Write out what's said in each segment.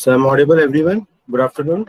So I'm audible, everyone. Good afternoon.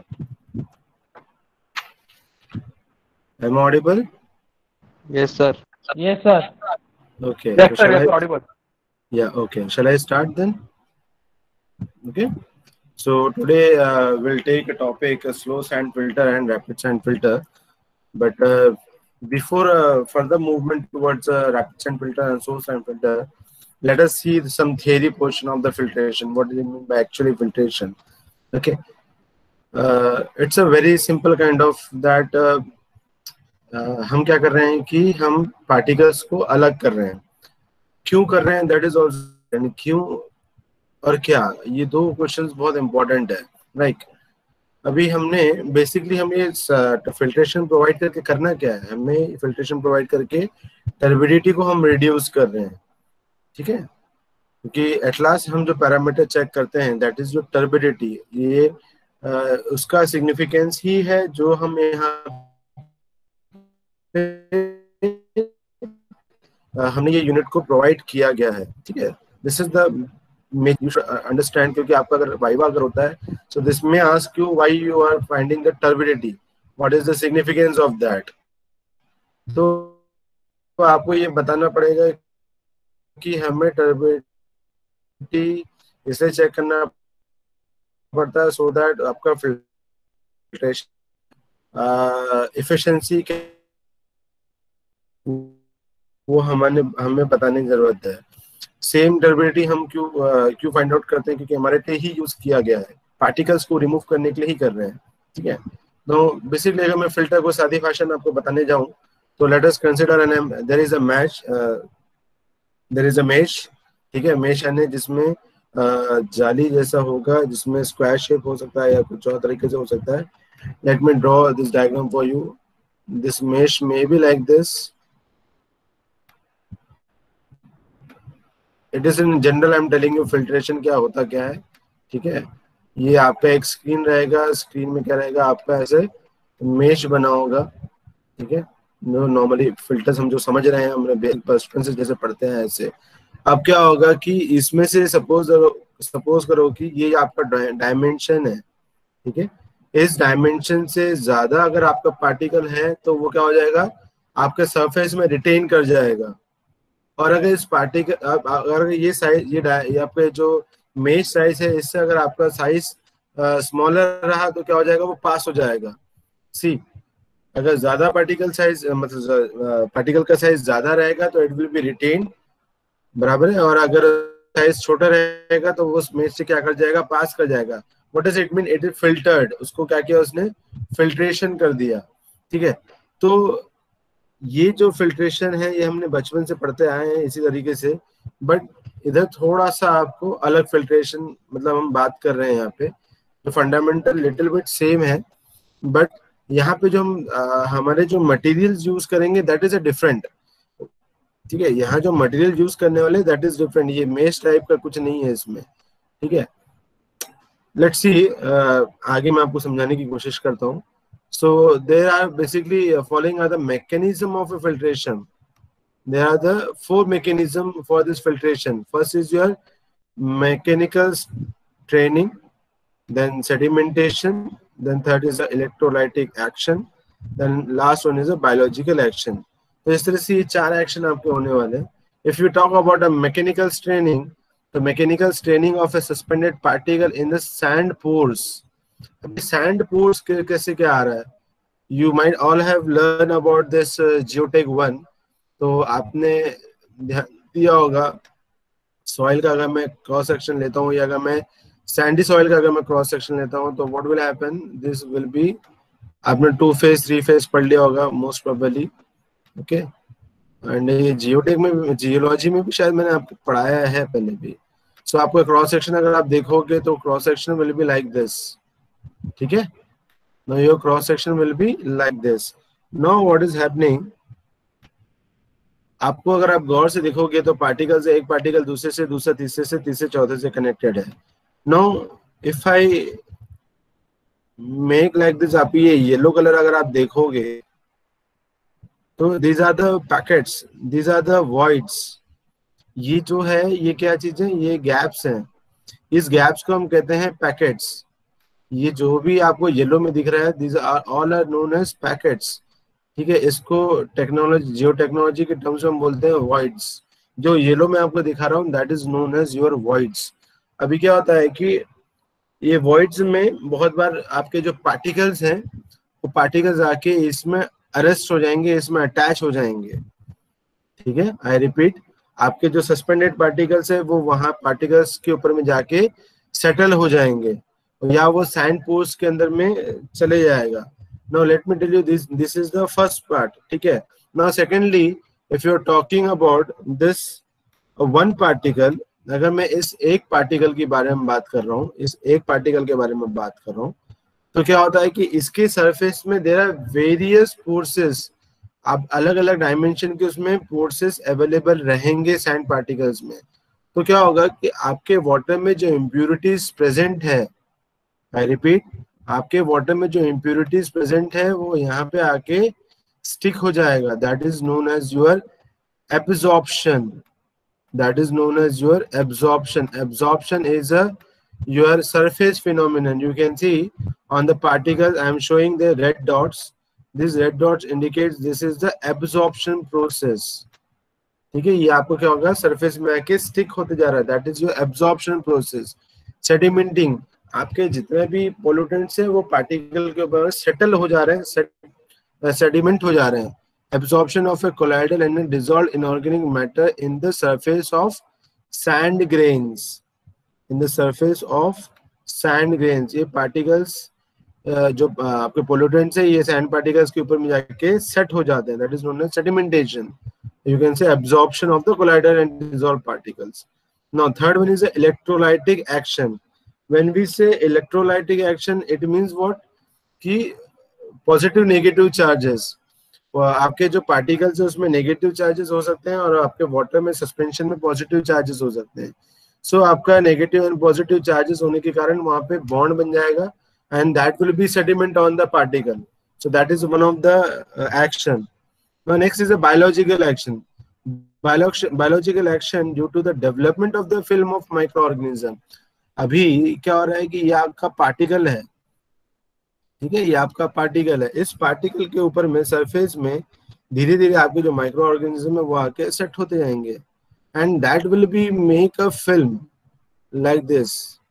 I'm audible. Yes, sir. Yes, sir. Okay. Yes, So sir. shall Yes, I? audible. Yeah. Okay. Shall I start then? Okay. So today we'll take a topic: a slow sand filter and rapid sand filter. But before further movement towards a rapid sand filter and slow sand filter, let us see some theory portion of the filtration. What do you mean by actually filtration? Okay. It's a very simple kind of that. हम क्या कर रहे हैं कि हम particles को अलग कर रहे हैं. क्यों कर रहे हैं, दैट इज ऑल्सो क्यों और क्या, ये दो क्वेश्चंस बहुत इंपॉर्टेंट है. राइट. अभी हमने बेसिकली हम ये फिल्ट्रेशन प्रोवाइड करके करना क्या है, हमें फिल्ट्रेशन प्रोवाइड करके टर्बिडिटी को हम रिड्यूस कर रहे हैं. ठीक है, क्योंकि एट लास्ट हम जो पैरामीटर चेक करते हैं दैट इज जो टर्बिडिटी, ये उसका सिग्निफिकेंस ही है जो हम यहाँ हमने ये यूनिट को प्रोवाइड किया गया है. ठीक है, this is the you should understand, क्योंकि आपका अगर वाइवा अगर होता है so this may ask you why you are finding the turbidity, what is the significance of that. तो आपको ये बताना पड़ेगा कि हमें टर्बिडिटी इसे चेक करना पड़ता है सो दैट आपका फिल्ट्रेशन एफिशिएंसी वो हमें बताने की जरूरत है. सेम टर्बिडिटी हम क्यों फाइंड आउट करते हैं, क्योंकि हमारे लिए ही यूज किया गया है, पार्टिकल्स को रिमूव करने के लिए ही कर रहे हैं. ठीक है, तो बेसिकली अगर मैं फिल्टर को सादी भाषा में आपको बताने जाऊं तो let us consider an there is a mesh. ठीक है, मेश यानी जिसमें जाली जैसा होगा, जिसमें स्क्वायर शेप हो सकता है या कुछ और तरीके से हो सकता है. Let me draw this diagram for you. This mesh may be like this. It is in general I am telling you filtration क्या होता क्या है. ठीक है, ये आपका एक स्क्रीन रहेगा, स्क्रीन में क्या रहेगा, आपका ऐसे मेश बना होगा. ठीक है, नॉर्मली फिल्टर्स हम जो समझ रहे हैं, हमने बचपन से जैसे पढ़ते हैं ऐसे. अब क्या होगा कि इसमें से सपोज करो कि ये आपका डायमेंशन है. ठीक है, इस डायमेंशन से ज्यादा अगर आपका पार्टिकल है तो वो क्या हो जाएगा, आपके सरफेस में रिटेन कर जाएगा. और अगर इस पार्टिकल अगर ये साइज ये आपके जो मेश साइज है इससे अगर आपका साइज स्मॉलर रहा तो क्या हो जाएगा, वो पास हो जाएगा. सी, अगर ज्यादा पार्टिकल साइज मतलब पार्टिकल का साइज ज्यादा रहेगा तो इट विल बी रिटेन, बराबर है. और अगर साइज छोटा रहेगा तो वो मेश से क्या कर जाएगा, पास कर जाएगा. What does it mean, it is filtered. उसको क्या किया, उसने फिल्ट्रेशन कर दिया. ठीक है, तो ये जो फिल्ट्रेशन है ये हमने बचपन से पढ़ते आए हैं इसी तरीके से. बट इधर थोड़ा सा आपको अलग फिल्ट्रेशन मतलब हम बात कर रहे हैं यहाँ पे, जो फंडामेंटल लिटिल बिट सेम है, बट यहाँ पे जो हम हमारे जो मटेरियल्स यूज करेंगे दैट इज अ डिफरेंट. ठीक है, यहाँ जो मटेरियल यूज करने वाले दैट इज डिफरेंट. ये मेश टाइप का कुछ नहीं है इसमें. ठीक है, लेट्स सी, आगे मैं आपको समझाने की कोशिश करता हूँ. So there are basically following are the mechanism of a filtration. There are the four mechanism for this filtration. First is your mechanical training, then sedimentation, then third is the electrolytic action, then last one is a biological action. तो इस तरह से ये चार action आपके होने वाले हैं. If you talk about a mechanical straining, the mechanical straining of a suspended particle in the sand pores. Sand pores कैसे क्या आ रहा है, you might all have learn about this geotech 1. तो आपने ध्यान दिया होगा सॉइल का अगर मैं क्रॉस सेक्शन लेता हूँ या अगर मैं सैंडी सॉइल का अगर मैं क्रॉस सेक्शन लेता हूँ तो what will happen, this will be, आपने 2 फेज 3 फेज पढ़ लिया होगा मोस्ट प्रोबेबली. ओके, एंड ये जियोटेक में जियोलॉजी में भी शायद मैंने आपको पढ़ाया है पहले भी. सो आपका क्रॉस सेक्शन अगर आप देखोगे तो cross section will be like this. ठीक है, now your cross section will be like this. Now what is happening, आपको अगर आप गौर से देखोगे तो पार्टिकल से एक पार्टिकल दूसरे से दूसरा तीसरे से तीसरे चौथे से कनेक्टेड है. Now if I make like this, आप ये येलो कलर अगर आप देखोगे तो these are the packets, these are the voids. ये जो है ये क्या चीज है, ये गैप्स हैं. इस गैप्स को हम कहते हैं पैकेट्स. ये जो भी आपको येलो में दिख रहा है, these are all are known as packets, ठीक है। इसको टेक्नोलॉजी, जियो टेक्नोलॉजी के टर्म्स में हम बोलते हैं वॉइड्स। जो येलो में आपको दिखा रहा हूँ that is known as your voids. अभी क्या होता है कि ये वॉइड्स में बहुत बार आपके जो पार्टिकल्स हैं वो पार्टिकल्स आके इसमें अरेस्ट हो जाएंगे, इसमें अटैच हो जाएंगे, ठीक है। आई रिपीट, आपके जो सस्पेंडेड पार्टिकल्स है वो वहां पार्टिकल्स के ऊपर में जाके सेटल हो जाएंगे या वो सैंड पोर्स के अंदर में चले जाएगा। Now let me tell you this is the first part, ठीक है। Now secondly, if you are talking about this one particle, अगर मैं इस एक पार्टिकल के बारे में बात कर रहा हूँ, इस एक पार्टिकल के बारे में बात कर रहा हूँ, तो क्या होता है कि इसके सरफेस में देयर आर वेरियस फोर्सेस। आप अलग अलग डायमेंशन के उसमें फोर्सेस अवेलेबल रहेंगे सैंड पार्टिकल्स में। तो क्या होगा कि आपके वाटर में जो इम्प्यूरिटीज प्रेजेंट है, आई रिपीट, आपके वाटर में जो इम्प्यूरिटीज प्रेजेंट है वो यहाँ पे आके स्टिक हो जाएगा। That is known as your absorption. That is known as your absorption. Absorption is your surface phenomenon. You can see on the particles I am showing the red dots. These red dots indicates this is the absorption process. ठीक है, ये आपको क्या होगा, surface में आके stick होते जा रहा है। That is your absorption process. Sedimenting, आपके जितने भी पोल्यूटेंट्स हैं वो पार्टिकल के ऊपर सेटल हो जा रहे हैं, सेडिमेंट हो जा रहे हैं। Absorption of a colloidal and a dissolved inorganic matter in the surface of sand grains. In the surface of sand grains, ये particles जो आपके pollutants है, ये sand particles के ऊपर में जाके set हो जाते हैं. That is known as sedimentation. You can say absorption of the colloidal and dissolved particles. Now, third one is the electrolytic action. When we say electrolytic action, it means what? कि positive, negative charges. आपके जो particles है उसमें negative charges हो सकते हैं और आपके वाटर में सस्पेंशन में पॉजिटिव चार्जेस हो सकते हैं। सो आपका नेगेटिव एंड पॉजिटिव चार्जेस होने के कारण वहां पे बॉन्ड बन जाएगा and that will be sediment on the particle. So that is one of the action. Next is a biological action. Biological action due to the development of the film of microorganism. अभी क्या हो रहा है कि ये आपका particle है, ठीक है, ये आपका पार्टिकल है। इस पार्टिकल के ऊपर में सरफेस में धीरे धीरे आपके जो माइक्रो ऑर्गेनिज्म है वो आके सेट होते जाएंगे and that will be make a film like this.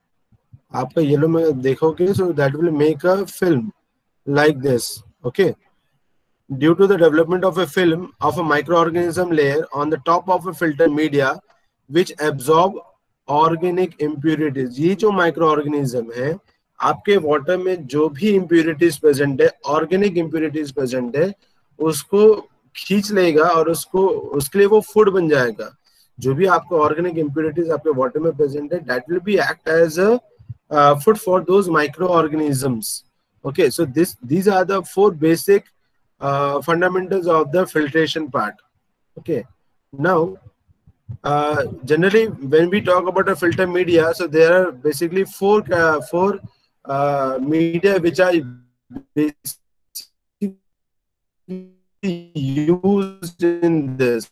आपका येलो में देखोगे, so that will make a film like this, okay. Due to the development of a film of a microorganism layer on the top of a filter media which absorb organic impurities. ये जो micro organism है, आपके water में जो भी impurities present है, organic impurities present है, उसको खींच लेगा और उसको, उसके लिए वो फूड बन जाएगा। जो भी आपका ऑर्गेनिक इम्प्यूरिटीज आपके वाटर में प्रेजेंट है, that will be act as a food for those microorganisms, okay. So these are the four basic fundamentals of the filtration part, okay. Now generally when we talk about a filter media, so there are basically four media which are basically used in this.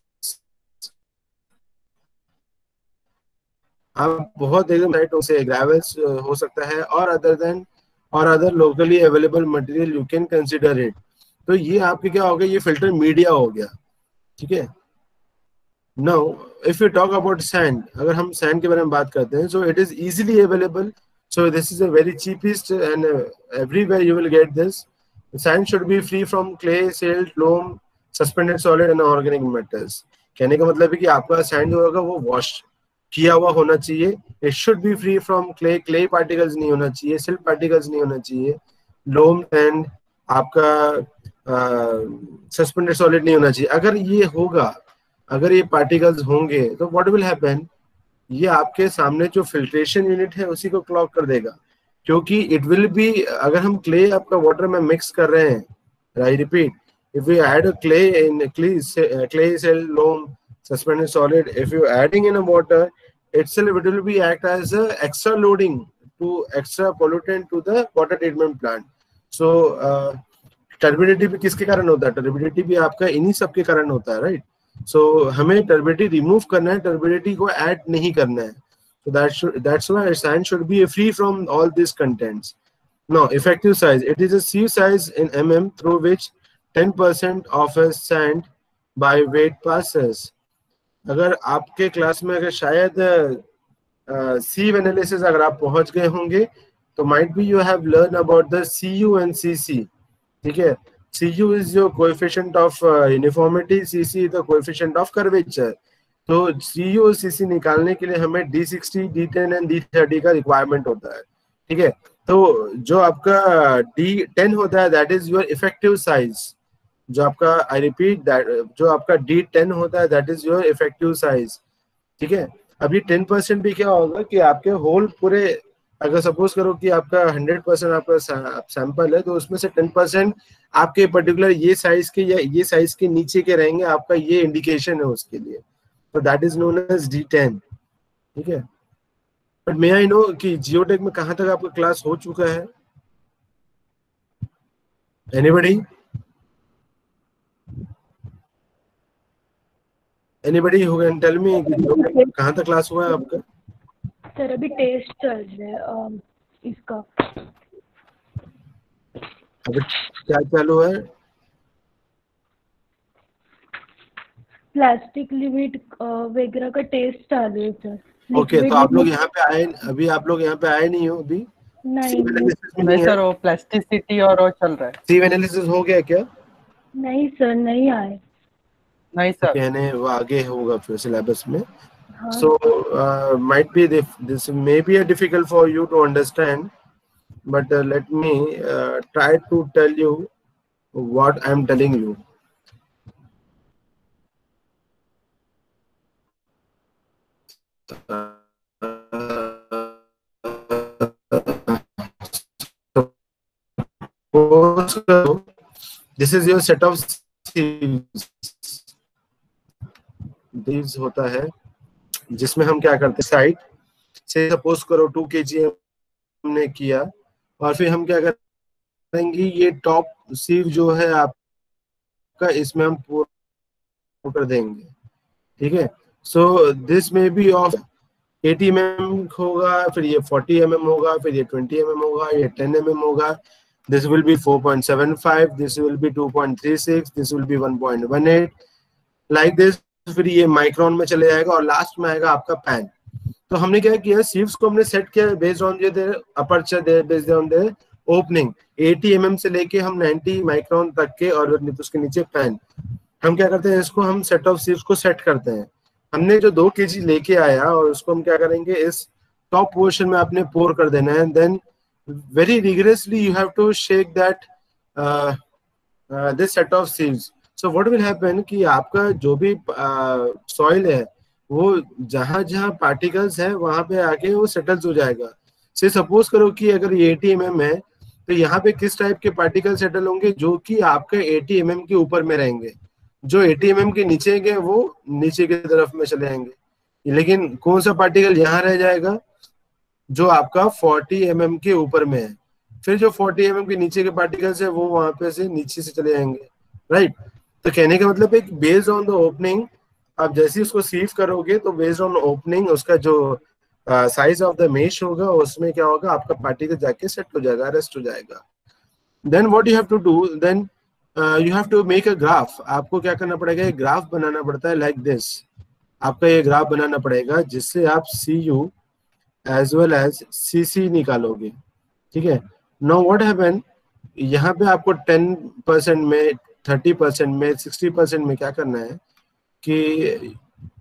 आप बहुत एकदम साइटों से gravels हो सकता है और other locally available material you can consider it. तो ये आपके क्या हो गया, ये फिल्टर मीडिया हो गया, ठीक है। Now if you talk about sand, अगर हम सैंड के बारे में बात करते हैं, so it is easily available. So this is a very cheapest and everywhere you will get this. Sand should be free from clay, silt, loam, suspended solid and organic matters. कहने का मतलब है कि आपका सैंड होगा वो wash किया हुआ होना चाहिए। It should be free from clay, clay particles नहीं होना चाहिए, silt particles नहीं होना चाहिए, loam and आपका suspended solid नहीं होना चाहिए। अगर ये होगा, अगर ये particles होंगे तो what will happen? ये आपके सामने जो फिल्ट्रेशन यूनिट है उसी को क्लॉग कर देगा, क्योंकि इट विल बी, अगर हम क्ले आपका वाटर में मिक्स कर रहे हैं, I repeat, if you add a clay in clay cell loam suspended solid, if you adding in a water itself it will be act as a extra loading to extra pollutant to the water treatment plant. So turbidity भी किसके कारण होता है? Turbidity भी आपका इन्हीं सब के कारण होता है, राइट। सो हमें टर्बिडिटी रिमूव करना है, टर्बिडिटी को ऐड नहीं करना है। So that's why sand should be free from all these contents. No, effective size. It is a sieve size in mm through which 10% of a sand by weight passes. अगर आपके class में अगर शायद sieve analysis अगर आप पहुंच गए होंगे तो might be you have learned about the CU and CC. ठीक है, CU is your coefficient of uniformity, CC is the coefficient of curvature. तो CU और CC निकालने के लिए हमें D60, D10 एंड D30 का रिक्वायरमेंट होता है. ठीक है, तो जो आपका D10 होता है that is your effective size. जो आपका आई रिपीट दैट जो आपका D10 होता है that is your effective size. ठीक है, अभी 10% भी क्या होगा कि आपके होल पूरे, अगर सपोज करो कि आपका 100% आपका सैंपल है तो उसमें से 10% आपके पर्टिकुलर ये साइज के या ये साइज के नीचे के रहेंगे, आपका ये इंडिकेशन है उसके लिए. तो that is known as D10. ठीक है, बट मे आई नो कि जियोटेक में कहां तक आपका क्लास हो चुका है? Anybody who can tell me कि जियोटेक कहां तक क्लास हुआ है आपका? सर अभी टेस्ट चल रहा है इसका. अभी क्या चालू है? प्लास्टिक लिमिट वगैरह का टेस्ट चालू है सर. ओके, तो आप लोग यहाँ पे आए, अभी आप लोग यहाँ पे आए नहीं हो अभी? नहीं सर, वो प्लास्टिसिटी और वो चल रहा है. सीव एनालिसिस हो गया क्या? नहीं सर, नहीं आए. नहीं सर, कहने वो आगे होगा फिर सिलेबस में. हाँ. So might be this may be a difficult for you to understand, but let me try to tell you what I am telling you. This is your set of sieves. These होता है जिसमें हम क्या करते हैं, side से suppose करो 2 kg हमने किया और फिर हम क्या करेंगे, ये टॉप सीव जो है आपका इसमें हम पूरा कर देंगे. ठीक है, so this may be of 80 mm होगा, फिर ये 40 mm होगा, फिर ये 20 mm होगा, ये 10 mm होगा. This will be 4.75, this will be 2.36, this will be 1.18 like this. फिर ये माइक्रोन में चले जाएगा और लास्ट में आएगा आपका पैन. तो हमने क्या किया, सीव्स को हमने सेट किया based on the aperture, based on the opening 80 mm से लेके हम 90 माइक्रोन तक के, और उसके नीचे पैन. हम क्या करते हैं, इसको हम सेट ऑफ सीव्स को सेट करते हैं. हमने जो 2 kg लेके आया और उसको हम क्या करेंगे, इस टॉप पोर्शन में आपने पोर कर देना है. Then very rigorously you have to shake that this set of sieves. So what will happen कि आपका जो भी सॉइल है वो जहां जहां पार्टिकल्स है वहां पे आके वो सेटल्स हो जाएगा. से सपोज करो कि अगर ये 80 mm है तो यहाँ पे किस टाइप के पार्टिकल सेटल होंगे, जो कि आपके 80 mm के ऊपर में रहेंगे. जो 80 mm के नीचे के वो नीचे की तरफ में चले जाएंगे. लेकिन कौन सा पार्टिकल यहाँ रह जाएगा, जो आपका 40 mm के ऊपर में है. फिर जो 40 mm के नीचे के पार्टिकल्स है वो वहां पे से नीचे से चले जाएंगे. राइट, तो कहने का मतलब है कि बेस्ड ऑन द ओपनिंग आप जैसे उसको सीव करोगे तो बेस्ड ऑन ओपनिंग उसका जो साइज ऑफ द मेश होगा उसमें क्या होगा, आपका पार्टिकल जाके सेट हो जाएगा, रेस्ट हो जाएगा. Then what you have to do, then you have to make a graph. आपको क्या करना पड़ेगा, एक ग्राफ बनाना पड़ता है लाइक दिस. आपका ये ग्राफ बनाना पड़ेगा जिससे आप CU as well as CC निकालोगे. ठीक है, नाउ व्हाट हैपन, यहाँ पे आपको 10% में, 30% में, 60% में क्या करना है कि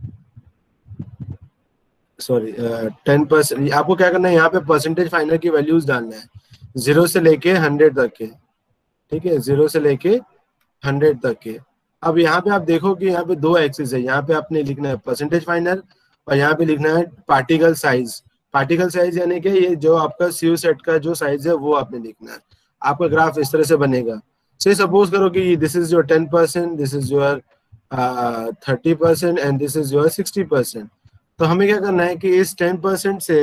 सॉरी 10% आपको क्या करना है, यहाँ पे परसेंटेज फाइनल की वैल्यूज डालना है 0 से लेके 100 तक के. ठीक है, 0 से लेके 100 तक के. अब यहाँ पे आप देखो कि यहाँ पे 2 एक्सिस है. यहाँ पे आपने लिखना है परसेंटेज फाइनल और यहाँ पे लिखना है पार्टिकल साइज. पार्टिकल साइज यानी कि ये जो आपका सीयू सेट का जो साइज है वो आपने लिखना है. आपका ग्राफ इस तरह से बनेगा. से सपोज करो कि this is your 10%, this is your 30% and this is your 60%. तो हमें क्या करना है कि इस 10% से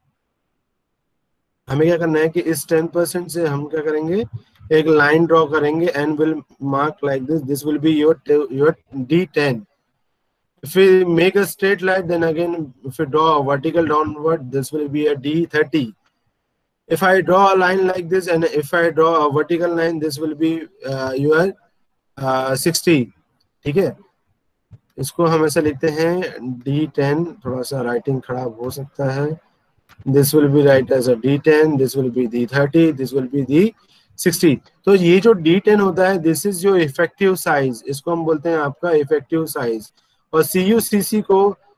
हमें क्या करना है कि इस 10% से हम क्या करेंगे, एक लाइन ड्रॉ करेंगे and will mark like this. This will be your D10. If we make a straight line, then again if we draw a vertical downward, this will be a D30. If I draw a line like this and if I draw a vertical line, this will be your 60. ठीक है, इसको हम ऐसा लिखते हैं D10, थोड़ा सा writing खराब हो सकता है. This will be right as a D10, this will be D30, this will be D60. तो ये जो D10 होता है, this is your effective size, इसको हम बोलते हैं आपका effective size. और CUCC को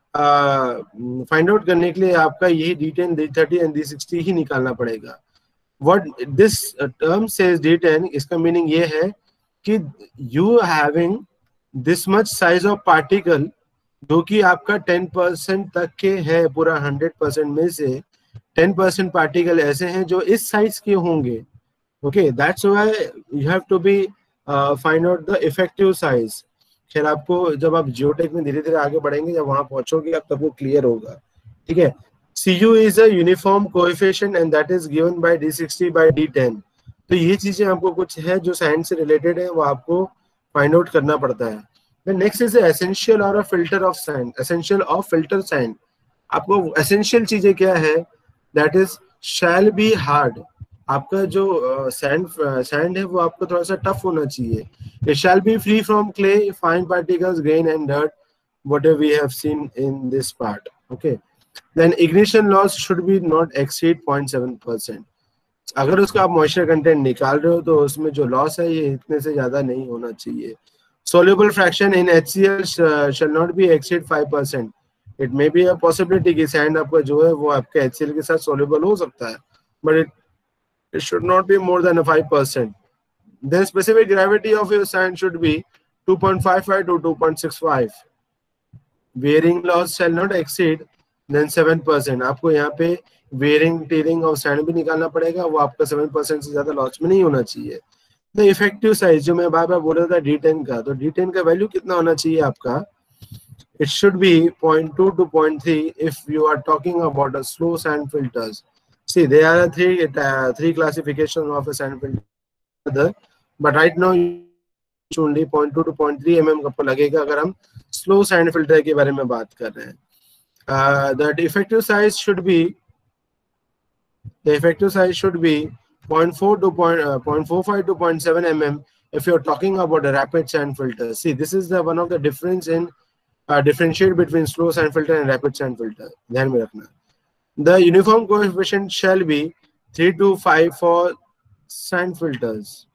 फाइंड आउट करने के लिए आपका यही D10, D30 एंड D60 ही निकालना पड़ेगा. What this term says D10, इसका मीनिंग ये है कि you having this much size of particle जो कि आपका 10% तक के है, पूरा 100% में से 10% पार्टिकल ऐसे हैं जो इस साइज के होंगे. Okay, that's why you have to be find out the effective size. खैर आपको जब आप जियोटेक में धीरे धीरे आगे बढ़ेंगे, जब वहां पहुंचोगे आप तब वो क्लियर होगा. ठीक है, CU is a uniform coefficient and that is given by D60 by D10. तो ये चीजें आपको कुछ है जो साइंस से रिलेटेड है, वो आपको फाइंड आउट करना पड़ता है. Then next is the essential or a filter of sand. Essential of filter sand. आपको essential चीजें क्या है? That is shall be hard. आपका जो sand है वो आपको थोड़ा सा tough होना चाहिए. It shall be free from clay, fine particles, grain and dirt, whatever we have seen in this part. Okay. Then ignition loss should be not exceed 0.7%. अगर उसका आप moisture content निकाल रहे हो तो उसमें जो loss है ये इतने से ज्यादा नहीं होना चाहिए. Soluble fraction in HCl shall not be exceed 5%. It may be a possibility कि sand आपका जो है वो आपके HCl के साथ soluble हो सकता है, but it should not be more than a 5%. Then specific gravity of your sand should be 2.55 to 2.65. Wearing loss shall not exceed then 7%. आपको यहाँ पे wearing tearing of sand भी निकालना पड़ेगा, वो आपका 7% से ज्यादा लॉस में नहीं होना चाहिए. द इफेक्टिव साइज जो मैं बार बार बोल रहा था D10 का, तो D10 का वैल्यू कितना होना चाहिए आपका? It should be 0.2 to 0.3 if you are talking about a slow sand filters. See, there are three classifications of a sand filter, but right now only 0.2 to 0.3 mm आपको लगेगा अगर हम slow sand filter के बारे में बात कर रहे हैं. The effective size should be 0.45 to 0.7 mm if you're talking about a rapid sand filter. See, this is the one of the difference in differentiate between slow sand filter and rapid sand filter. ध्यान में रखना. The uniform coefficient shall be 3 to 5 for sand filters.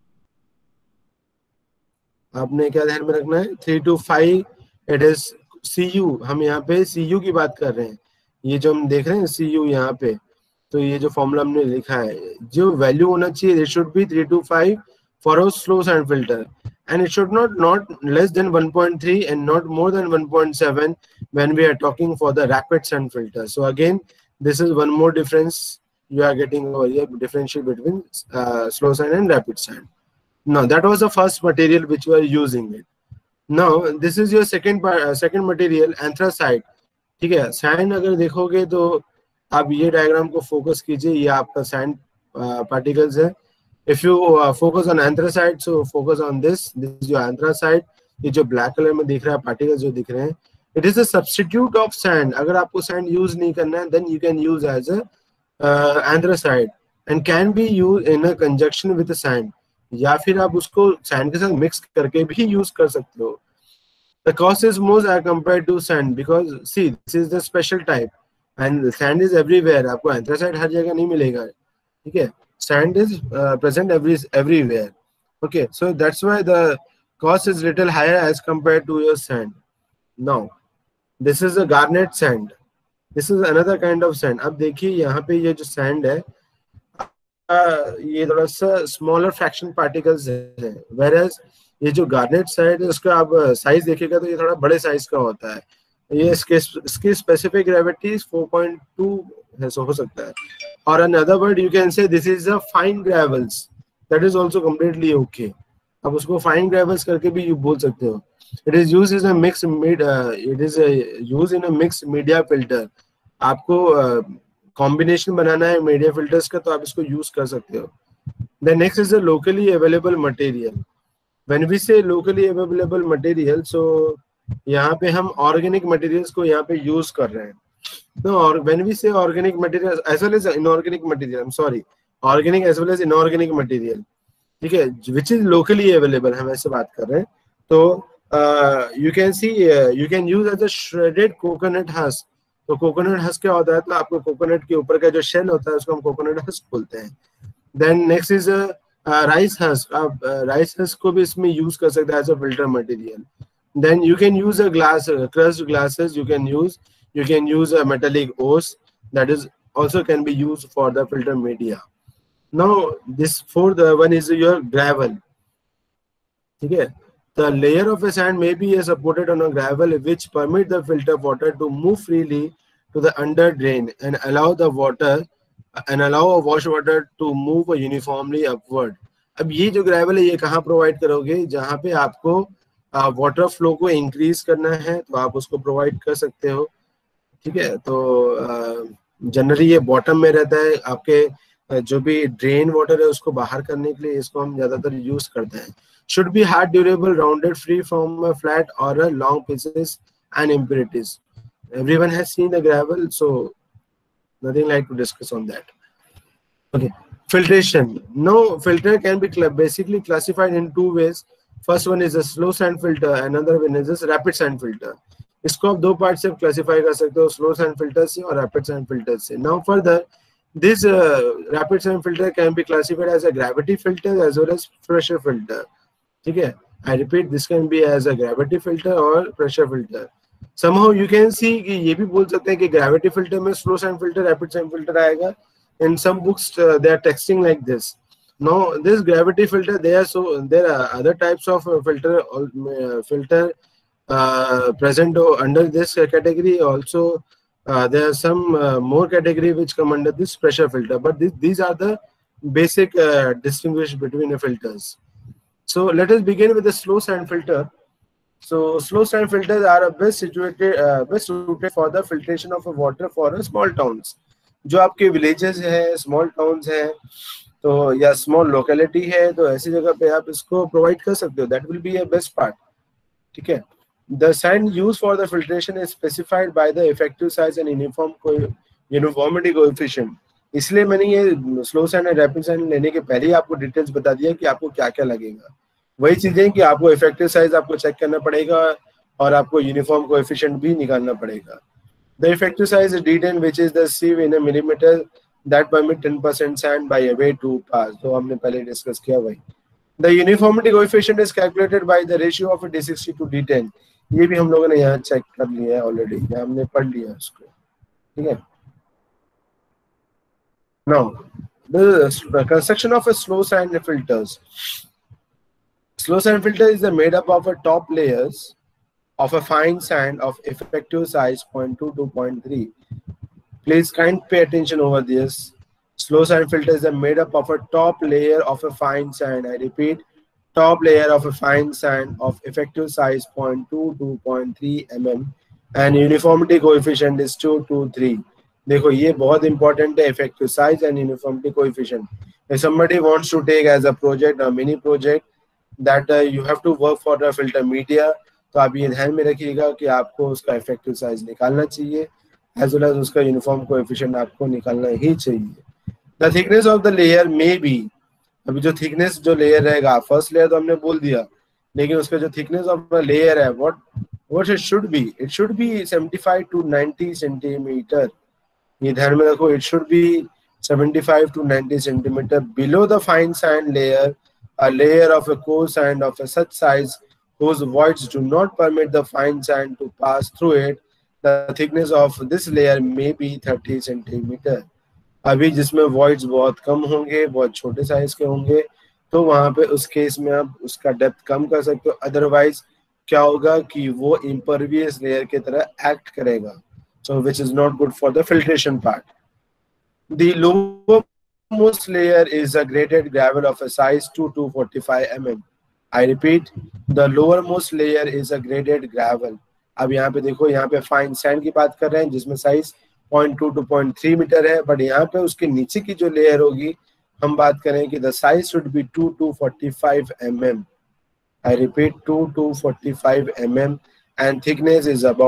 आपने क्या ध्यान में रखना है? 3 to 5 it is CU. हम यहाँ पे CU की बात कर रहे हैं. ये जो हम देख रहे हैं CU यहाँ पे, तो ये जो फॉर्मूला हमने लिखा है, जो वैल्यू होना चाहिए, it should be 3 to 5 for a slow sand filter, and it should not less than 1.3 and not more than 1.7 when we are talking for the rapid sand filter. So again, this is one more difference you are getting over here, differentiate between slow sand and rapid sand. Now that was the first material which we are using it. Now this is your second material, anthracite. ठीक है, sand अगर देखोगे तो आप ये diagram को focus कीजिए, ये आपका सैंड पार्टिकल्स है. If you focus on anthracite, so focus on this is your anthracite. ये जो ब्लैक कलर में दिख रहा है पार्टिकल्स जो दिख रहे हैं, it is a substitute of sand. अगर आपको सैंड यूज नहीं करना है, then you can use as a anthracite and can be use in a conjunction with sand, या फिर आप उसको सैंड के साथ मिक्स करके भी यूज कर सकते हो. The cost is more as compared to sand because see this is the special type and sand is everywhere. आपको anthracite हर जगह नहीं मिलेगा. ठीक है, sand is present everywhere. Okay, so that's why the cost is little higher as compared to your sand. Now this is a garnet sand. This is another kind of sand. अब देखिए यहाँ पे ये जो sand है, ये थोड़ा सा smaller fraction particles है, whereas ये जो garnet sand है उसका आप size देखिएगा तो ये थोड़ा बड़े size का होता है. ये इसकी स्पेसिफिक ग्रेविटी 4.2 है, सो हो सकता है. और another word you can say this is a fine gravels, that is also completely okay. अब उसको फाइन ग्रेवल्स करके भी यू बोल सकते हो. It is used in a mix media filter. आपको कॉम्बिनेशन बनाना है मीडिया फिल्टर्स का, तो आप इसको यूज कर सकते हो. The next is a locally available material. When we say locally available material, so यहाँ पे हम ऑर्गेनिक मटेरियल्स को यहाँ पे यूज कर रहे हैं. No, or when we say organic material as well as inorganic material, I'm sorry, organic as well as inorganic material, ठीक है, which is locally available, हम ऐसे बात कर रहे हैं. तो you can see you can use as a shredded coconut husk. तो कोकोनट हस्क क्या होता है, तो आपको कोकोनट के ऊपर का जो शेल होता है उसको हम कोकोनट हस्क बोलते हैं. Then next is rice husk. आप राइस हस्क को भी इसमें यूज कर सकते हैं as a filter material. Then you can use a glass, crushed glasses you can use a metallic ose that is also can be used for the filter media. Now this fourth one is your gravel. ठीक है, the layer of a sand may be supported on a gravel which permit the filter water to move freely to the under drain and allow a wash water to move uniformly upward. अब ये जो gravel है ये कहाँ provide करोगे, जहाँ पे आपको वाटर फ्लो को इंक्रीज करना है तो आप उसको प्रोवाइड कर सकते हो. ठीक है, तो जनरली ये बॉटम में रहता है, आपके जो भी ड्रेन वाटर है उसको बाहर करने के लिए इसको हम ज्यादातर यूज करते हैं. should be hard, durable, rounded, free from a flat or a long pieces and impurities. Everyone has seen the gravel, so nothing like to discuss on that. Okay, filtration. No, filter can be basically classified in two ways. First one is a slow sand filter, another one is a rapid sand filter. इसको आप दो part से classify कर सकते हो, slow sand filter से और rapid sand filter से. Now further this rapid sand filter can be classified as a gravity filter as well as pressure filter. ठीक है, I repeat, this can be as a gravity filter or pressure filter. Somehow you can see कि ये भी बोल सकते हैं कि gravity filter में slow sand filter, rapid sand filter आएगा. In some books they are texting like this. Now this gravity filter, there are other types of filter present under this category also. There are some more category which come under this pressure filter, but these are the basic distinguish between the filters. So let us begin with the slow sand filter. So slow sand filters are best suited for the filtration of water for small towns. जो आपके villages है, small towns है, तो या small locality है, तो ऐसी जगह पे आप इसको provide कर सकते हो. That will be a best part. ठीक है. The sand used for the filtration is specified by the effective size and uniformity coefficient. इसलिए मैंने ये स्लो सैंड और रैपिड सैंड लेने के पहले ही आपको डिटेल्स बता दिया कि आपको क्या क्या लगेगा. वही चीजें कि आपको इफेक्टिव साइज आपको चेक करना पड़ेगा और आपको यूनिफॉर्म कोएफिशिएंट भी निकालना पड़ेगा. The effective size is D10 which is the sieve in a millimeter that permit 10% sand by away to pass. तो हमने पहले डिस्कस किया वही. The uniformity coefficient is calculated by the ratio of D60 to D10. ये भी हम लोगों ने यहाँ चेक कर लिया है ऑलरेडी, या हमने पढ़ लिया उसको. ठीक है. Now the construction of a slow sand filters. Slow sand filter is made up of a top layers of a fine sand of effective size 0.2 to 0.3. Please pay attention over this. Slow sand filter is made up of a top layer of a fine sand. I repeat, top layer of a fine sand of effective size 0.2 to 0.3 mm and uniformity coefficient is 2 to 3. देखो ये बहुत important है, effective size and uniformity coefficient. If somebody wants to take as a project or mini project that you have to work for the filter media, तो आप ये ध्यान में रखिएगा कि आपको उसका effective size निकालना चाहिए as well as उसका uniform coefficient आपको निकालना ही चाहिए. The thickness of the layer may be, अभी जो thickness जो layer रहेगा, first layer तो हमने बोल दिया, लेकिन उसका जो thickness of the layer है, what it should be? It should be 75 to 90 centimeter. ये ध्यान में रखो, it should be 75 to 90 centimeter below the fine sand layer, a layer of a coarse sand of a such size whose voids do not permit the fine sand to pass through it. The thickness of this layer may be 30 centimeter. अभी जिसमें voids बहुत कम होंगे, बहुत छोटे size के होंगे, तो वहाँ पे उस केस में आप उसका डेप्थ कम कर सकते हो. अदरवाइज क्या होगा कि वो impervious layer की तरह एक्ट करेगा, so which is not good for the filtration part. The lowermost layer is a graded gravel of a size 2 to 45 mm. I repeat, the lowermost layer is a graded gravel. अब यहाँ पे देखो, यहाँ पे fine sand की बात कर रहे हैं जिसमें साइज 0.2 to 0.3 मीटर है, बट यहाँ पे उसके नीचे की जो लेयर होगी हम बात करें कि the size should be 2 to 45 mm. I repeat, 2 to 45 mm and thickness is about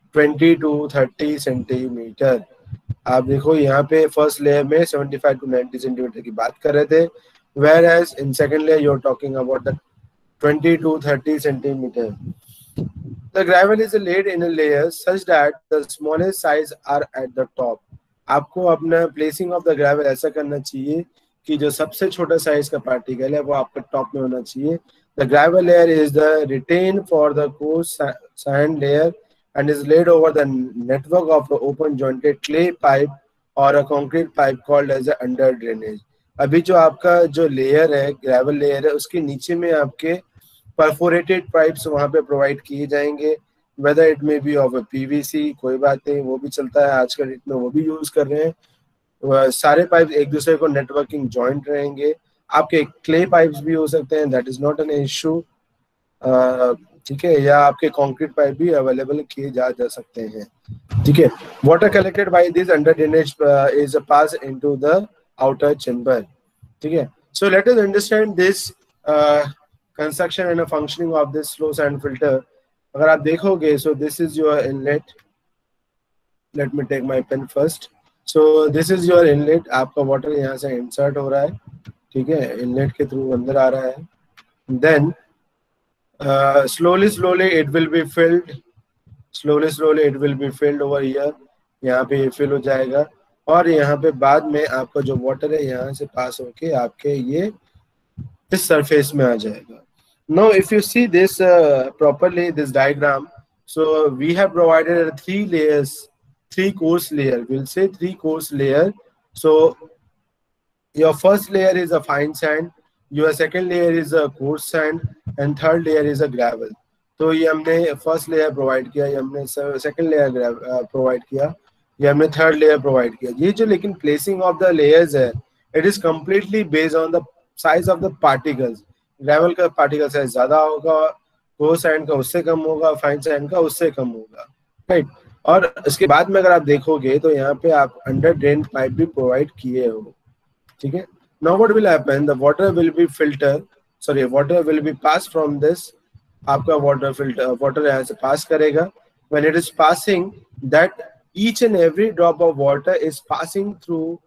20 to 30 centimetre. आप देखो यहाँ पे फर्स्ट लेयर में 75 to 90 सेंटीमीटर की बात कर रहे थे, whereas in second layer you're talking about the 20 to 30 centimeter. The gravel is laid in a layer such that the smallest size are at the top. आपको अपना प्लेसिंग ऑफ द ग्रेवल ऐसा करना चाहिए कि जो सबसे छोटा साइज का पार्टिकल है वो आपका टॉप में होना चाहिए। The gravel layer is the retained for the coarse sand layer and is laid over the network of the open jointed clay pipe or a concrete pipe called as a under drainage. अभी जो आपका जो layer है, gravel layer है, उसके नीचे में आपके परफोरेटेड पाइप्स वहां पे प्रोवाइड किए जाएंगे, whether it may be of PVC, कोई बात नहीं, वो भी चलता है आजकल, इतना वो भी यूज कर रहे हैं। सारे पाइप एक दूसरे को नेटवर्किंग जॉइंट रहेंगे। आपके क्ले पाइप्स भी हो सकते हैं, that is not an issue, ठीक है, या आपके कंक्रीट पाइप भी अवेलेबल किए जा सकते हैं, ठीक है। Water collected by this under drainage is pass into the outer chamber, ठीक है। So let us understand this construction and functioning of this slow sand filter. अगर आप देखोगे, so this is your inlet, let me take my pen first. So this is your inlet, आपका water यहाँ से insert हो रहा है, ठीक है, इनलेट के थ्रू अंदर आ रहा है। Then slowly it will be filled, slowly it will be filled over here, यहाँ पे ये फिल हो जाएगा और यहाँ पे बाद में आपका जो वाटर है यहाँ से पास होके आपके ये इस सरफेस में आ जाएगा। Now if you see this properly, this diagram, so we have provided 3 layers, 3 coarse layer, we'll say 3 coarse layer. So your first layer is a fine sand, your second layer is a coarse sand and third layer is a gravel. तो ये हमने first layer provide किया, ये हमने second layer provide किया, ये हमने third layer provide किया। ये जो लेकिन प्लेसिंग ऑफ द लेयर्स है, it is completely based on the size of the particles. Gravel का पार्टिकल साइज ज्यादा होगा, कोर्स सैंड का उससे कम होगा, फाइन सैंड का उससे कम होगा, राइट। और इसके बाद में अगर आप देखोगे तो यहाँ पे आप अंडर ड्रेन पाइप भी प्रोवाइड किए हो, ठीक है। Now what will happen? The water will be water will be passed from this. आपका water filter, water यहाँ से pass करेगा. When it is passing, that each and every drop of water is passing through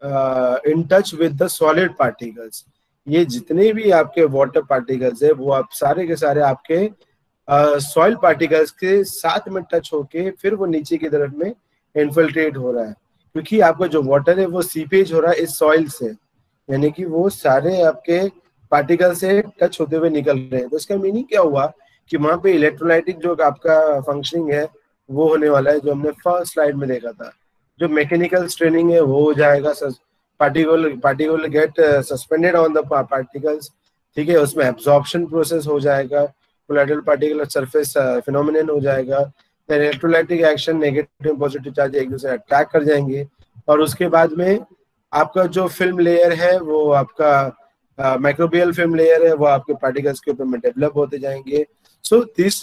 in touch with the solid particles. ये जितने भी आपके water particles है, वो आप सारे के सारे आपके soil particles के साथ में touch होके फिर वो नीचे की तरफ में infiltrate हो रहा है, क्योंकि आपका जो water है वो seepage हो रहा है इस soil से, यानी कि वो सारे आपके पार्टिकल से टच होते हुए निकल रहे हैं। तो इसका मीनिंग क्या हुआ कि वहां पे इलेक्ट्रोलाइटिक जो आपका फंक्शनिंग है वो होने वाला है, जो हमने फर्स्ट स्लाइड में देखा था। जो मैकेनिकल स्ट्रेनिंग है वो हो जाएगा, particle get suspended on the particles, ठीक है, उसमें एब्जॉर्प्शन प्रोसेस हो जाएगा, कोलैटरल पार्टिकल सरफेस फिनोमिनन हो जाएगा, then electrolytic action, negative positive charge एक दूसरे अटैक कर जाएंगे और उसके बाद में आपका जो फिल्म लेयर है वो आपका माइक्रोबियल फिल्म लेयर है, वो आपके पार्टिकल्स के ऊपर में डेवलप होते जाएंगे। So this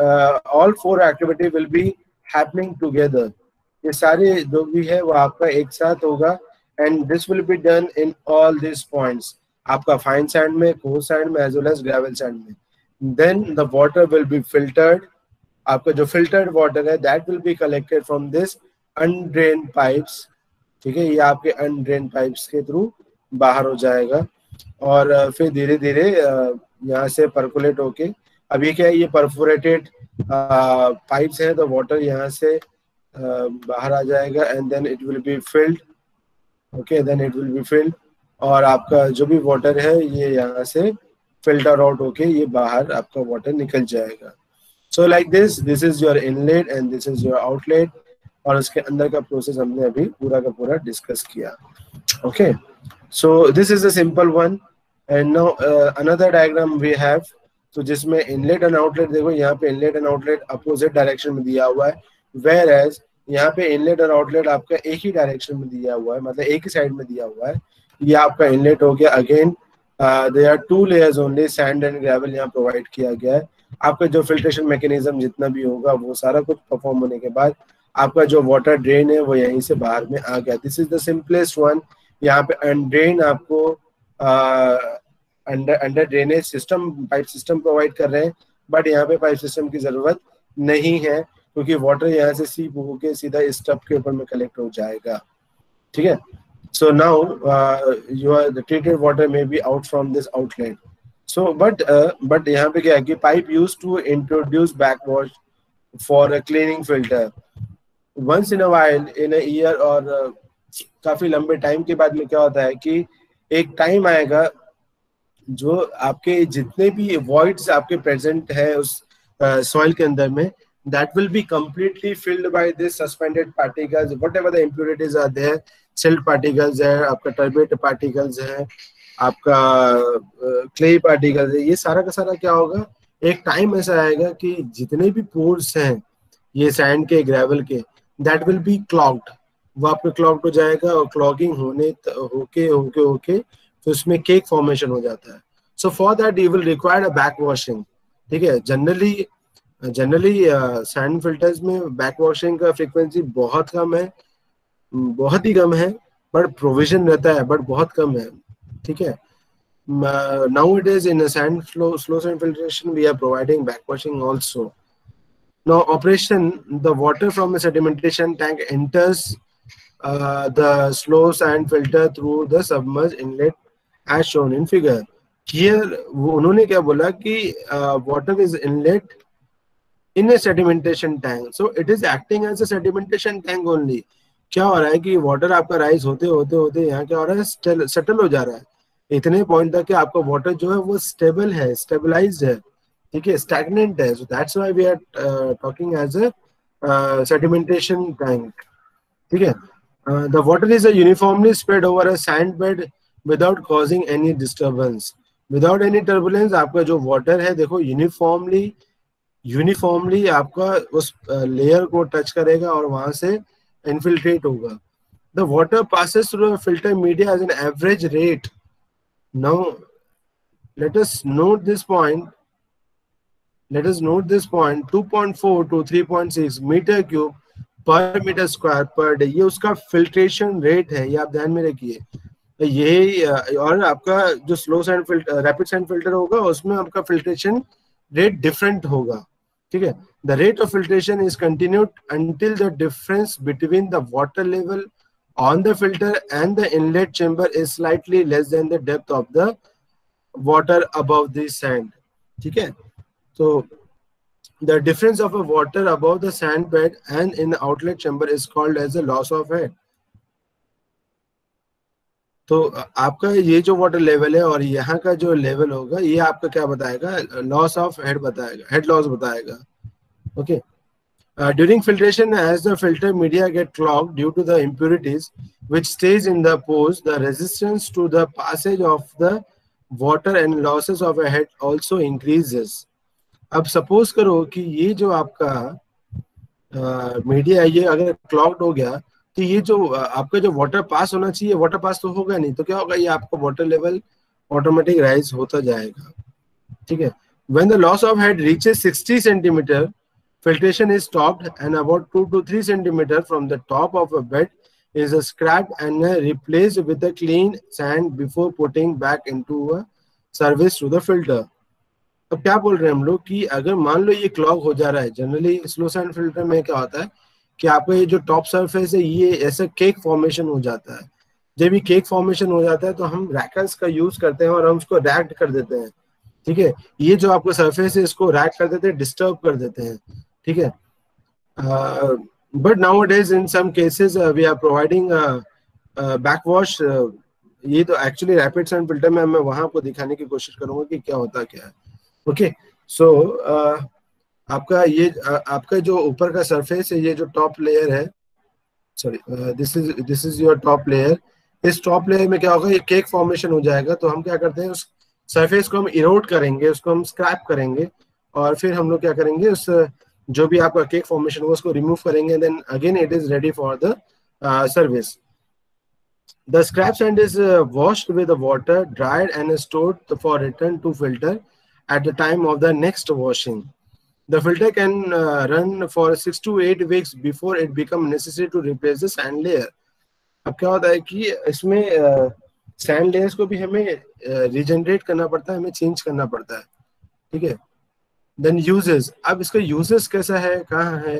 all 4 activity will be happening together. ये सारे जो भी है वो आपका एक साथ होगा and this will be done in all this points, आपका फाइन सैंड में, कोर्स सैंड में, as well as gravel sand में। Then the water will be filtered, आपका जो फिल्टर्ड वाटर है that will be collected from this underdrain pipes, ठीक है, ये आपके अनड्रेन पाइप्स के थ्रू बाहर हो जाएगा और फिर धीरे धीरे यहाँ से परकुलेट होके, अभी क्या है ये परफोरेटेड पाइप्स हैं तो वाटर यहाँ से बाहर आ जाएगा and then it will be filled, okay, then it will be filled और आपका जो भी वाटर है ये यहाँ से फिल्टर आउट होके ये बाहर आपका वाटर निकल जाएगा। So like this is your inlet and this is your outlet और उसके अंदर का प्रोसेस हमने अभी पूरा का पूरा डिस्कस किया, okay. So this is a simple one and now another diagram we have, तो जिसमें इनलेट एंड आउटलेट, देखो यहाँ पे inlet and outlet opposite direction में दिया हुआ है, वेयर एज यहाँ पे इनलेट और आउटलेट आपका एक ही डायरेक्शन में दिया हुआ है, मतलब एक ही साइड में दिया हुआ है। ये आपका इनलेट हो गया, again there are 2 layers only, sand and gravel यहाँ प्रोवाइड किया गया है। आपका जो फिल्ट्रेशन मैकेनिज्म जितना भी होगा वो सारा कुछ परफॉर्म होने के बाद आपका जो वाटर ड्रेन है वो यहीं से बाहर में आ गया। This is the simplest one. यहाँ पे अनड्रेन आपको under drainage system, pipe system provide कर रहे हैं, बट यहाँ पे पाइप सिस्टम की जरूरत नहीं है, क्योंकि वाटर यहाँ से सीप होके सीधा इस टब के ऊपर में कलेक्ट हो जाएगा, ठीक है। So now the treated water may be out from this outlet. So but यहाँ पे क्या है कि pipe used to introduce backwash for a cleaning filter. Once in a while, in a year और काफी लंबे टाइम के बाद में क्या होता है कि एक टाइम आएगा जो आपके जितने भी voids आपके प्रेजेंट है उस सॉइल के अंदर में, that will be completely filled by this suspended particles, whatever the impurities are there, silt particles है, आपका turbate particles है, आपका clay particles है, ये सारा का सारा क्या होगा, एक टाइम ऐसा आएगा कि जितने भी पोर्स हैं ये सैंड के ग्रेवल के, that will be clogged, वो आपका क्लॉग्ड हो जाएगा और क्लॉगिंग होके होके होके तो उसमें केक फॉर्मेशन हो जाता है. So for that you will require a back washing, ठीक है. जनरली सैंड फिल्टर्स में बैक वॉशिंग का फ्रीक्वेंसी बहुत कम है, बहुत ही कम है, बट प्रोविजन रहता है, बट बहुत कम है, ठीक है. Nowadays in a slow sand filtration we are providing backwashing also. Now operation, the water from a sedimentation tank enters the slow sand filter through the submerged inlet as shown in figure. Here उन्होंने क्या बोला कि water is inlet in a sedimentation tank, so it is acting as a sedimentation tank only. क्या हो रहा है कि water आपका राइज होते होते होते यहाँ क्या हो रहा है, सेटल हो जा रहा है इतने पॉइंट तक कि आपका वाटर जो है वो स्टेबल है, स्टेबलाइज्ड है, ठीक है, स्टैग्नेंट है. So that's why we are talking as a sedimentation tank, ठीक है. The water is uniformly spread over a sand bed without causing any disturbance, without any turbulence. आपका जो वाटर है देखो यूनिफॉर्मली आपका उस लेयर को टच करेगा और वहां से इनफिल्ट्रेट होगा. The water passes through a filter media as an average rate. Now, let us note this point. 2.4 to 3.6 meter cube per meter square per day. ये उसका filtration rate है, ये आप ध्यान में रखिए. ये और आपका जो slow sand filter, rapid sand filter होगा उसमें आपका filtration rate different होगा, ठीक है. The rate of filtration is continued until the difference between the water level on the filter and the inlet chamber is slightly less than the depth of the water above the sand, ठीक है. So the difference of a water above the sand bed and in the outlet chamber is called as the loss of head. तो आपका ये जो water level है और यहाँ का जो लेवल होगा ये आपका क्या बताएगा, लॉस ऑफ हेड बताएगा, हेड लॉस बताएगा. Okay. During filtration, as the filter media get clogged due to the impurities which stays in the pores, the resistance to the passage of the water and losses of a head also increases. अब suppose करो कि ये जो आपका media ये अगर clogged हो गया तो ये जो आपका जो वाटर पास होना चाहिए वाटर पास तो होगा नहीं, तो क्या होगा, ये आपका वाटर लेवल ऑटोमेटिक राइज होता जाएगा, ठीक है. When the loss of head reaches 60 centimeter, filtration is stopped and about 2 to 3 centimeter from the top of a bed is scrapped and replaced with a clean sand before putting back into a service to the filter. अब क्या बोल रहे हैं हम लोग कि अगर मान लो ये क्लॉग हो जा रहा है, जनरली स्लो सैंड फिल्टर में क्या होता है कि आपका ये जो टॉप सरफेस है ये ऐसा केक फॉर्मेशन हो जाता है. जब ये केक फॉर्मेशन हो जाता है तो हम रैकर्स का यूज करते हैं और हम उसको रैक्ड कर देते हैं, ठीक है. ये जो आपका सरफेस है इसको रैक कर देते हैं, डिस्टर्ब कर देते हैं, ठीक है. But nowadays in some cases we are providing back wash. ये तो एक्चुअली रैपिड सैंड फिल्टर में मैं वहां आपको दिखाने की कोशिश करूंगा कि क्या होता क्या है. ओके, सो आपका ये आपका जो ऊपर का सरफेस है, ये जो टॉप लेयर है, sorry this is your top layer. इस टॉप लेयर में क्या होगा, ये केक फॉर्मेशन हो जाएगा. तो हम क्या करते हैं, उस सरफेस को हम इरोड करेंगे, उसको हम स्क्रैप करेंगे और फिर हम लोग क्या करेंगे, उस जो भी आपका केक फॉर्मेशन हो उसको रिमूव करेंगे. Then again it is ready for the service. The scrap sand is washed with the water, dried and stored for return to filter at the time of the next washing. The filter can run for 6 to 8 weeks before it becomes necessary to replace the sand layer. अब क्या होता है कि इसमें sand layers को भी हमें regenerate करना पड़ता है, हमें चेंज करना पड़ता है, ठीक है. Then uses. अब इसका यूजेस कैसा है, कहाँ है,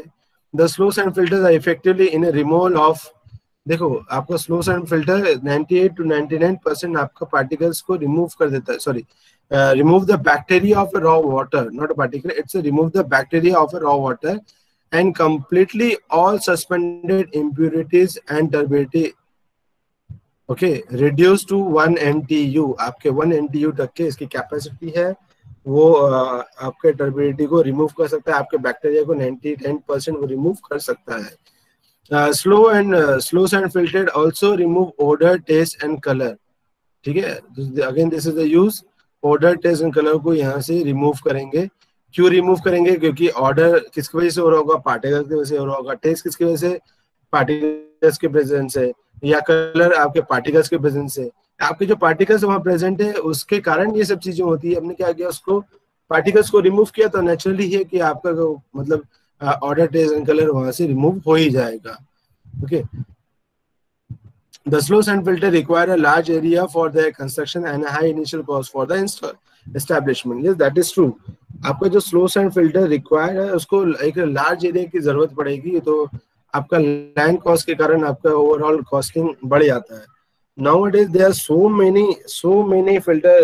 the slow sand filters are effectively in removal of, देखो आपका स्लो सैंड फिल्टर 98 to 99% आपका पार्टिकल्स को रिमूव कर देता है, sorry remove the bacteria of a raw water, not a particle, it's a remove the bacteria of a raw water and completely all suspended impurities and turbidity, okay, reduce to 1 NTU, आपके 1 NTU तक के इसकी capacity है, वो आपके turbidity को remove कर सकता है, आपके बैक्टीरिया को 99% वो रिमूव कर सकता है। Slow sand filter also remove odor, taste and color, ठीक है, again this is the use, odour, taste and colour को यहाँ से रिमूव करेंगे। क्यों रिमूव करेंगे? क्योंकि ऑर्डर किसकी वजह से हो रहा होगा? पार्टिकल्स की वजह से हो रहा होगा। टेस्ट किसकी वजह से? पार्टिकल्स के प्रेजेंस से। या कलर आपके पार्टिकल्स के प्रेजेंस से। आपके जो पार्टिकल्स वहाँ प्रेजेंट है उसके कारण ये सब चीजें होती है। हमने क्या किया, उसको पार्टिकल्स को रिमूव किया तो नेचुरली है कि आपका जो मतलब ऑर्डर, टेस्ट एंड कलर वहां से रिमूव हो ही जाएगा। Okay, The slow sand filter require a large area for their construction and a high initial cost for the establishment. Yes, that is true. आपका जो स्लो सैंड फिल्टर रिक्वायर है उसको एक लार्ज एरिया की जरूरत पड़ेगी, तो आपका लैंड कॉस्ट के कारण आपका ओवरऑल कॉस्टिंग बढ़ जाता है। Nowadays there are so many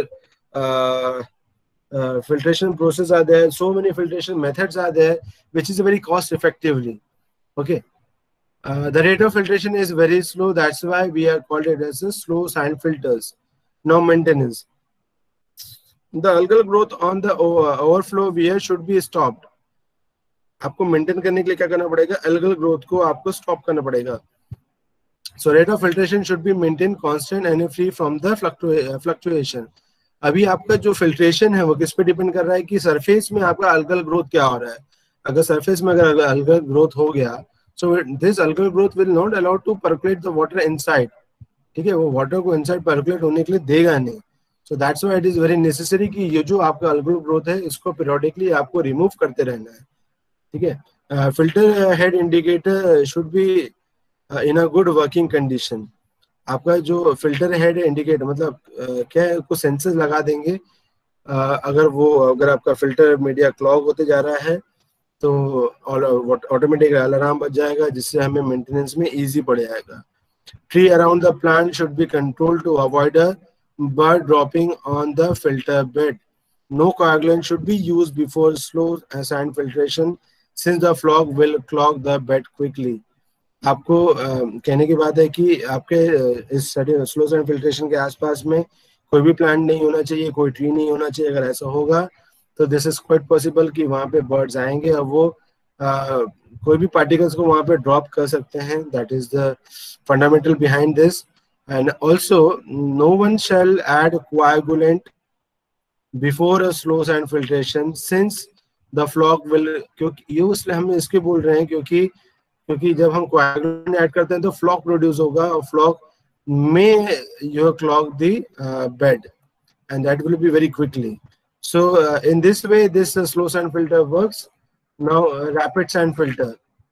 filtration process are there, so many filtration methods are there, which is very cost effectively. Okay. The rate of filtration is very slow. That's why we are called it as a slow sand filters. No maintenance. The algal growth on the overflow weir should be stopped. आपको maintain करने के लिए क्या करना पड़ेगा? algal growth को आपको stop करना पड़ेगा. So rate of filtration should be maintained constant and free from the fluctuation. अभी आपका जो फिल्ट्रेशन है वो किस पे डिपेंड कर रहा है कि सरफेस में आपका algal growth क्या हो रहा है. अगर सरफेस में अगर algal growth हो गया, so this algal growth will not allow to percolate the water inside. ठीक है, वो वाटर को इनसाइड परकुलेट होने के लिए देगा नहीं. So that's why it is very necessary कि ये जो आपका algal growth है इसको periodically आपको रिमूव करते रहना है. ठीक है, filter head indicator should be in a good working condition. आपका जो फिल्टर हेड इंडिकेटर मतलब क्या है, कुछ सेंसर्स लगा देंगे. अगर आपका फिल्टर मीडिया क्लॉग होते जा रहा है तो ऑटोमेटिक अलार्म बज जाएगा, जिससे हमें मेंटेनेंस में इजी पड़ जाएगा. Tree around the plant should be controlled to avoid bird dropping on the filter bed. No coagulant should be used before slow sand filtration since the frog will clog the bed quickly. आपको कहने की बात है कि आपके इस slow sand filtration के आसपास में कोई भी प्लांट नहीं होना चाहिए, कोई ट्री नहीं होना चाहिए. अगर ऐसा होगा तो दिस इज क्वाइट पॉसिबल कि वहाँ पे बर्ड्स आएंगे और वो कोई भी पार्टिकल्स को वहाँ पे ड्रॉप कर सकते हैं. That is the fundamental behind this. And also no one shall add coagulant before a slow sand filtration since the flock will, क्योंकि ये इसलिए हम इसके बोल रहे हैं क्योंकि जब हम coagulant ऐड करते हैं तो फ्लॉक प्रोड्यूस होगा और फ्लॉक में you clog the bed and that will be very quickly. So in this way this slow sand filter works. Now rapid sand filter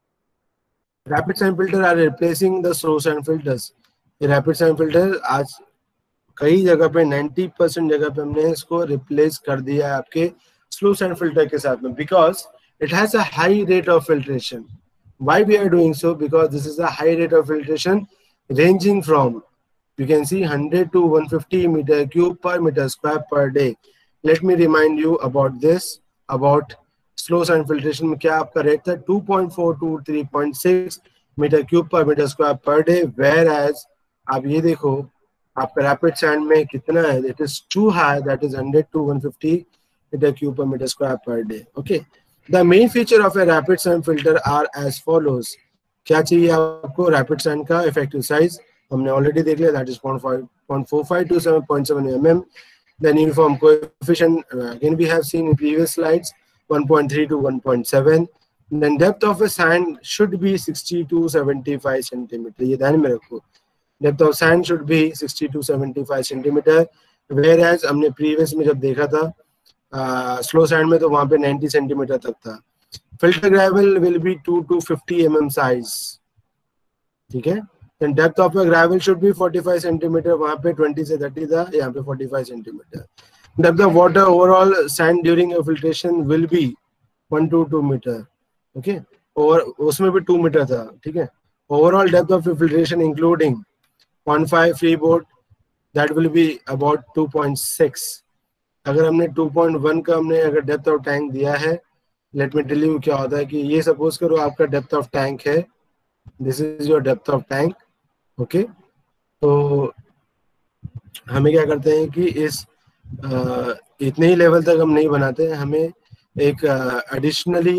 are replacing the slow sand filters. rapid sand filter आज कई जगह पे 90% जगह पे हमने इसको replace कर दिया है आपके स्लो सैंड फिल्टर के साथ में, because it has a high rate of filtration. Why we are doing so? Because this is a high rate of filtration ranging from, you can see 100 to 150 meter cube per meter square per day. Let me remind you about this, about slow sand filtration में क्या आपका rate था 2.4 to 3.6 meter cube per meter square per day, whereas आप ये देखो आपका rapid sand में कितना है, it is too high, that is 100 to 150 meter cube per meter square per day. Okay, the main feature of a rapid sand filter are as follows. क्या चाहिए आपको? रैपिड सैंड का इफेक्टिव साइज हमने already देख लिया, that is 0.45 to 7.7 mm. Then uniform coefficient again we have seen in previous slides, 1.3 to 1.7. Then depth of a sand should be 60 to 75 centimeter. ये ध्यान में रखो, depth of sand should be 60 to 75 centimeter. Whereas हमने previous में जब देखा था slow sand में तो वहाँ पे 90 centimeter तक था. Filter gravel will be 2 to 50 mm size. ठीक है. Then depth of a gravel should be 45 centimeter. वहाँ पे 20 से 30 था, यहाँ पे 45 centimeter. Depth of water overall sand during a filtration will be 1 to 2 meter. Okay. और उसमें भी 2 मीटर था, ठीक है। Overall depth of filtration including 0.5 free board that will be about 2.6। अगर हमने 2.1 का हमने अगर डेप्थ ऑफ टैंक दिया है, लेट मी टेल यू क्या होता है कि ये सपोज करो आपका डेप्थ ऑफ टैंक है, this is your depth of tank, okay. तो हमें क्या करते हैं कि इस इतने ही लेवल तक हम नहीं बनाते हैं, हमें एक additionally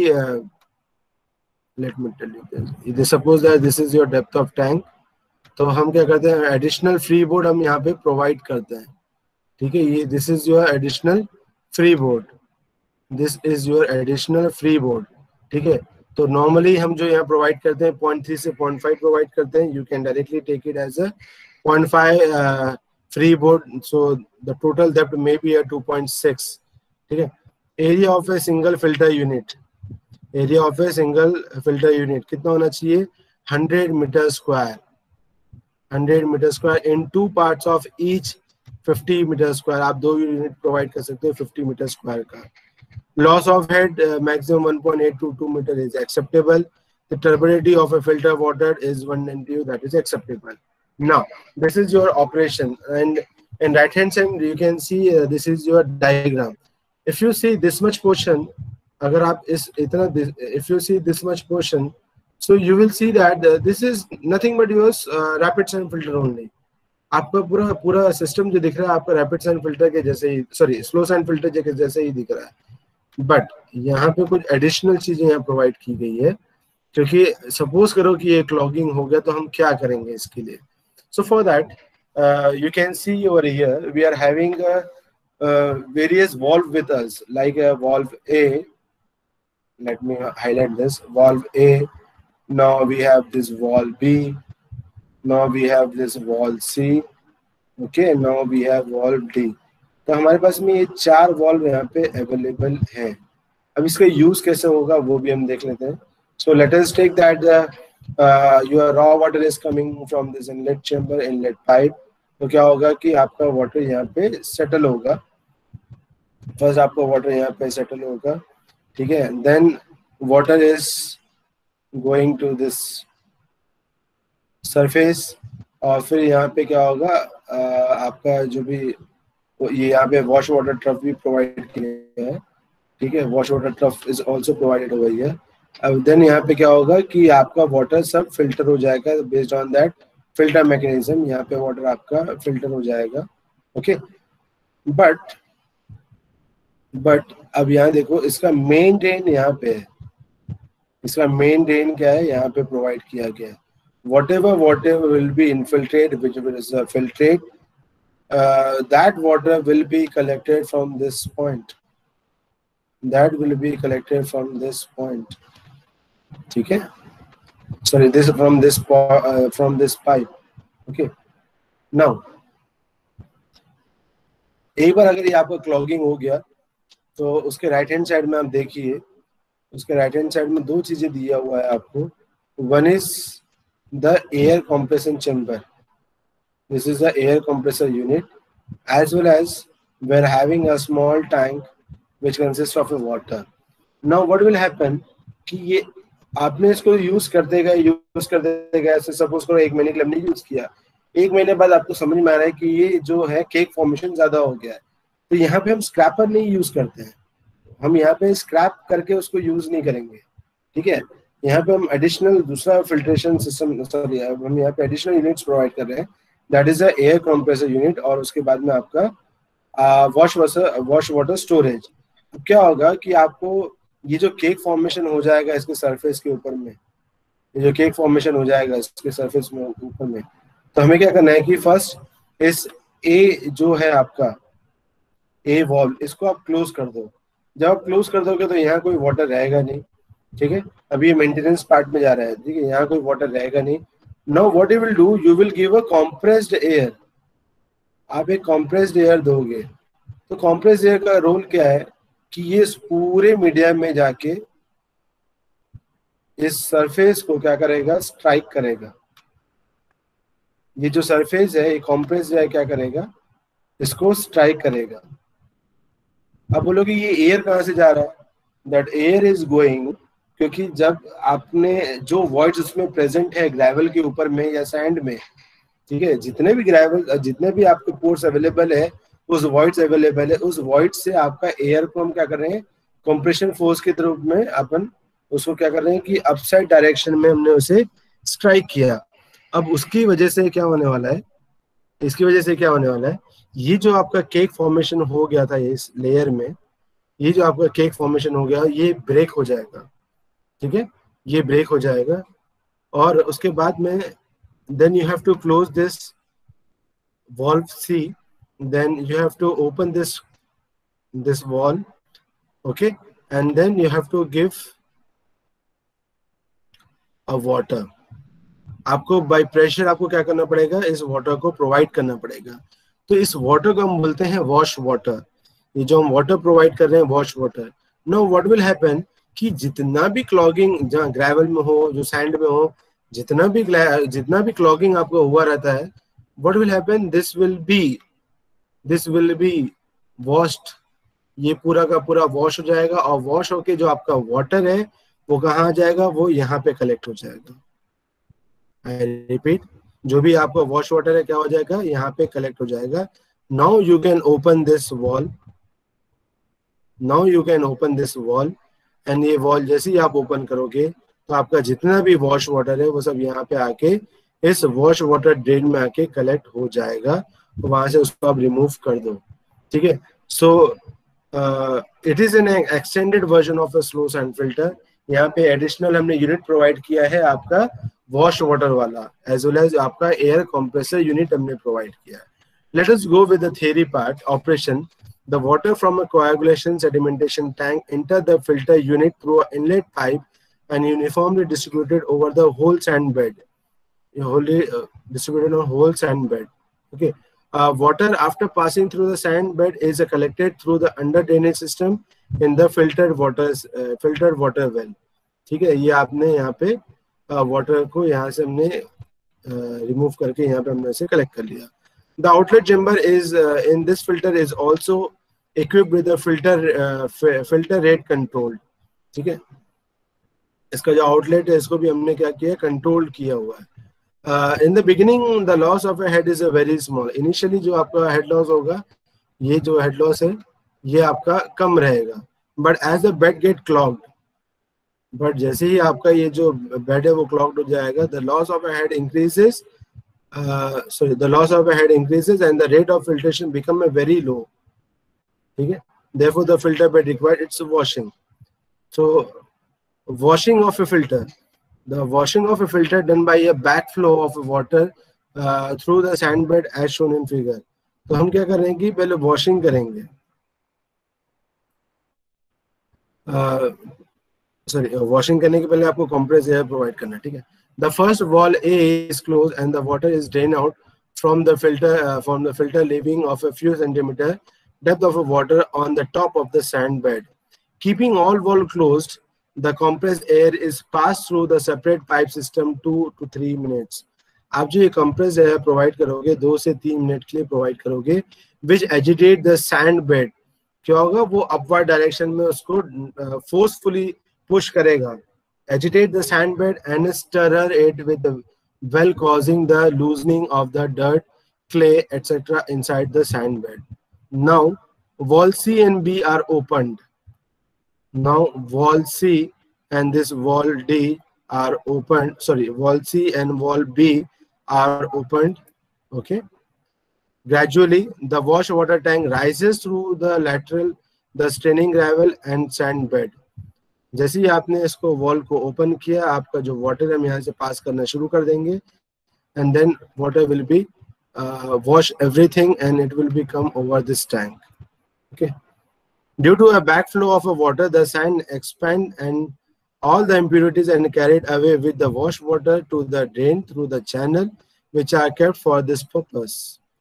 let me tell you this, suppose that this is your depth of tank, तो हम क्या करते हैं एडिशनल फ्री बोर्ड हम यहाँ पे प्रोवाइड करते हैं, ठीक है। ये this is your additional free board, this is your additional free board, ठीक है। तो नॉर्मली हम जो यहाँ प्रोवाइड करते हैं 0.3 से 0.5 प्रोवाइड करते हैं, you can directly take it as a 0.5 free board, so the total depth may be 2.6, ठीक है। Area of a single filter unit, area of a single filter unit कितना होना चाहिए, 100 metre square, 100 metre square in 2 parts of each 50 metre square. आप 2 unit provide कर सकते हो 50 metre square का। Loss of head maximum 1.8 to 2 meter is acceptable. The turbidity of a filter water is 1 NTU, that is acceptable. Now, this is your operation, and in right hand side you can see this is your diagram. If you see this much portion, अगर आप इस इतना if you see this much portion, so you will see that this is nothing but your rapid sand filter only. आपका पूरा पूरा system जो दिख रहा है आपका रैपिड सैंड फिल्टर के जैसे ही, सॉरी स्लो सैंड फिल्टर के जैसे ही दिख रहा है, बट यहाँ पे कुछ एडिशनल चीजें यहाँ प्रोवाइड की गई है, क्योंकि सपोज करो कि ये क्लॉगिंग हो गया तो हम क्या करेंगे इसके लिए। So for that you can see over here we are having various valve with us, like valve A, let me highlight this valve A, now we have this valve B, now we have this valve C, okay, now we have valve D. तो हमारे पास में ये 4 valve यहाँ पे available है। अब इसका use कैसे होगा वो भी हम देख लेते हैं। So let us take that your raw water is coming from this inlet chamber, inlet pipe. तो क्या होगा कि आपका वाटर यहाँ पे सेटल होगा, फर्स्ट आपका वाटर यहाँ पे सेटल होगा, ठीक है। Then water is going to this surface, और फिर यहाँ पे क्या होगा आपका जो भी ये यहाँ पे वॉश वाटर ट्रफ भी प्रोवाइड किया है, ठीक है। Wash water trough is also provided over here. अब देन यहाँ पे क्या होगा कि आपका वाटर सब फिल्टर हो जाएगा based on that filter mechanism, यहाँ पे वाटर आपका फिल्टर हो जाएगा, ओके। बट अब यहाँ देखो इसका मेन ड्रेन यहाँ पे है, इसका मेन ड्रेन क्या है यहाँ पे प्रोवाइड किया गया है। whatever will be infiltrated, which is filtrate, that water will be collected from this point, that will be collected from this point, ठीक है, sorry, this from this pipe, okay। now एक बार अगर ये आपका क्लॉगिंग हो गया तो उसके राइट हैंड साइड में आप देखिए, उसके राइट हैंड साइड में 2 चीजें दिया हुआ है आपको। One is the air compression chamber, this is the air compressor unit, as well as we are having a small tank which consists of a water. Now what will happen कि ये आपने इसको यूज करते गए ऐसे suppose करो 1 महीने के लिए हमने यूज किया, 1 महीने बाद आपको समझ में आ रहा है कि ये जो है केक फॉर्मेशन ज्यादा हो गया है, तो यहाँ पे हम स्क्रैपर नहीं यूज करते हैं, हम यहाँ पे स्क्रैप करके उसको यूज नहीं करेंगे, ठीक है। यहाँ पे हम एडिशनल दूसरा फिल्ट्रेशन सिस्टम, सॉरी हम यहाँ पे एडिशनल यूनिट्स प्रोवाइड कर रहे हैं, that is a air compressor unit, और उसके बाद में आपका वॉश वाटर स्टोरेज। अब क्या होगा कि आपको ये जो केक फॉर्मेशन हो जाएगा इसके सरफेस के ऊपर में, ये जो केक फॉर्मेशन हो जाएगा इसके सरफेस में ऊपर में, तो हमें क्या करना है कि फर्स्ट इस ए जो है आपका ए वॉल्व, इसको आप क्लोज कर दो। जब आप क्लोज कर दोगे तो यहाँ कोई वाटर रहेगा नहीं, ठीक है। अभी ये मेंटेनेंस पार्ट में जा रहा है, ठीक है, यहाँ कोई वाटर रहेगा नहीं। Now what you will do, you will give a compressed air, आप एक कॉम्प्रेस्ड एयर दोगे। तो कॉम्प्रेस्ड एयर का रोल क्या है कि ये पूरे मीडियम में जाके इस सरफेस को क्या करेगा, स्ट्राइक करेगा। ये जो सरफेस है ये कॉम्प्रेस्ड एयर क्या करेगा, इसको स्ट्राइक करेगा। अब बोलो कि ये एयर कहाँ से जा रहा है, दैट एयर इज गोइंग क्योंकि जब आपने जो वॉइड्स उसमें प्रेजेंट है ग्रेवल के ऊपर में या सैंड में, ठीक है, जितने भी ग्रेवल, जितने भी आपके पोर्स अवेलेबल है, उस वॉइड्स अवेलेबल है, उस वॉइड से आपका एयर को हम क्या कर रहे हैं, कंप्रेशन फोर्स के रूप में अपन उसको क्या कर रहे हैं कि अपसाइड डायरेक्शन में हमने उसे स्ट्राइक किया। अब उसकी वजह से क्या होने वाला है, इसकी वजह से क्या होने वाला है, ये जो आपका केक फॉर्मेशन हो गया था इस लेयर में, ये जो आपका केक फॉर्मेशन हो गया ये ब्रेक हो जाएगा, ठीक है, ये ब्रेक हो जाएगा। और उसके बाद में then you have to close this valve C, then you have to open this wall, okay, and then you have to give a water. आपको बाय प्रेशर आपको क्या करना पड़ेगा, इस वाटर को प्रोवाइड करना पड़ेगा। तो इस वाटर को हम बोलते हैं वॉश वाटर। ये जो हम वाटर प्रोवाइड कर रहे हैं wash water. Now what will happen कि जितना भी क्लॉगिंग जहाँ ग्रेवल में हो, जो सैंड में हो, जितना भी क्लॉगिंग आपको हुआ रहता है, what will happen, this will be washed. ये पूरा का पूरा वॉश हो जाएगा, और वॉश होके जो आपका वाटर है वो कहाँ आ जाएगा, वो यहाँ पे कलेक्ट हो जाएगा। आई रिपीट, जो भी आपका वॉश वाटर है क्या हो जाएगा, यहाँ पे कलेक्ट हो जाएगा। Now you can open this wall, and ये वॉल जैसे ही आप ओपन करोगे तो आपका जितना भी वॉश वाटर है वो सब यहाँ पे आके इस वॉश वाटर ड्रेन में आके कलेक्ट हो जाएगा, तो वहां से उसको आप रिमूव कर दो, ठीक है। So it is an extended version of a slow sand filter. यहाँ पे एडिशनल हमने यूनिट प्रोवाइड किया है आपका वॉश वाटर वाला, एज वेल एज आपका एयर कंप्रेसर यूनिट हमने प्रोवाइड किया है। Let us go with the theory part, operation. The water from a coagulation sedimentation tank enter the filter unit through an inlet pipe and uniformly distributed over the whole sand bed. Distributed on whole sand bed. Okay. Water after passing through the sand bed is collected through the under drainage system in the filtered water well. ठीक है, ये आपने यहाँ पे water को यहाँ से हमने रिमूव करके यहाँ पे हमने इसे कलेक्ट कर लिया। The outlet chamber is in this filter is also equipped with a filter rate control, ठीक है। इसका जो आउटलेट है इसको भी हमने क्या किया, कंट्रोल किया हुआ है। In the beginning the loss of a head is a very small. Initially जो आपका हेड लॉस होगा, ये जो हेड लॉस है ये आपका कम रहेगा, but as the bed get clogged, but जैसे ही आपका ये जो बेड है वो क्लॉग्ड हो जाएगा, the loss of a head increases. The loss of a head increases and the rate of filtration become a very low. ठीक है, therefore the filter bed required its washing. So washing of a filter, the washing of a filter done by a backflow of water through the sand bed as shown in figure. तो हम क्या करेंगे, पहले washing करेंगे, washing करने के पहले आपको कंप्रेस एयर प्रोवाइड करना है, ठीक है। The first wall A is closed and the water is drained out from the filter leaving of a few centimeter depth of water on the top of the sand bed. Keeping all valve closed, the compressed air is passed through the separate pipe system 2 to 3 minutes. आप जो ये compressed air provide करोगे 2 से 3 minute के लिए provide करोगे, which agitate the sand bed. क्या होगा, वो upward direction में उसको forcefully push करेगा, agitate the sand bed and stir it with the well, causing the loosening of the dirt, clay, etc. inside the sand bed. Now wall C and B are opened. Now wall C and this wall D are opened. Sorry, wall C and wall B are opened. Okay. Gradually the wash water tank rises through the lateral, the straining gravel and sand bed. जैसे ही आपने इसको wall को open किया, आपका जो water हम यहाँ से पास करना शुरू कर देंगे, and then water will be wash everything and it will be come over this tank. Okay, due to a back flow of a water the sand expand and all the impurities and carried away with the wash water to the drain through the channel which are kept for this purpose.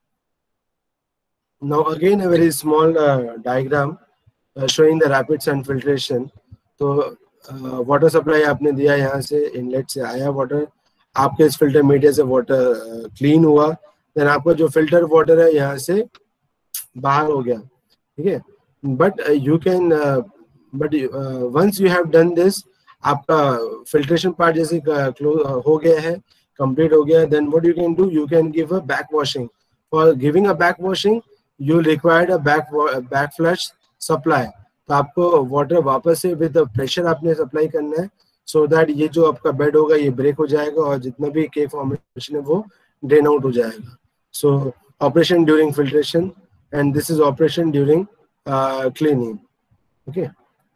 Now again a very small diagram showing the rapid sand filtration. तो water supply आपने दिया, यहाँ से inlet से आया water, आपके इस filter media से वाटर क्लीन हुआ, देन आपका जो फिल्टर वाटर है यहाँ से बाहर हो गया, ठीक है। But you can once you have done this, आपका फिल्ट्रेशन पार्ट जैसे हो गया है, कंप्लीट हो गया है, then what you can do, you can give a back washing. For giving a back washing you required a back flush supply. तो आपको वाटर वापस से विद प्रेशर आपने सप्लाई करना है, सो दैट ये जो आपका बेड होगा ये ब्रेक हो जाएगा और जितना भी के फॉर्मेशन है वो ड्रेन आउट हो जाएगा. So operation during filtration and this is operation during cleaning. Okay.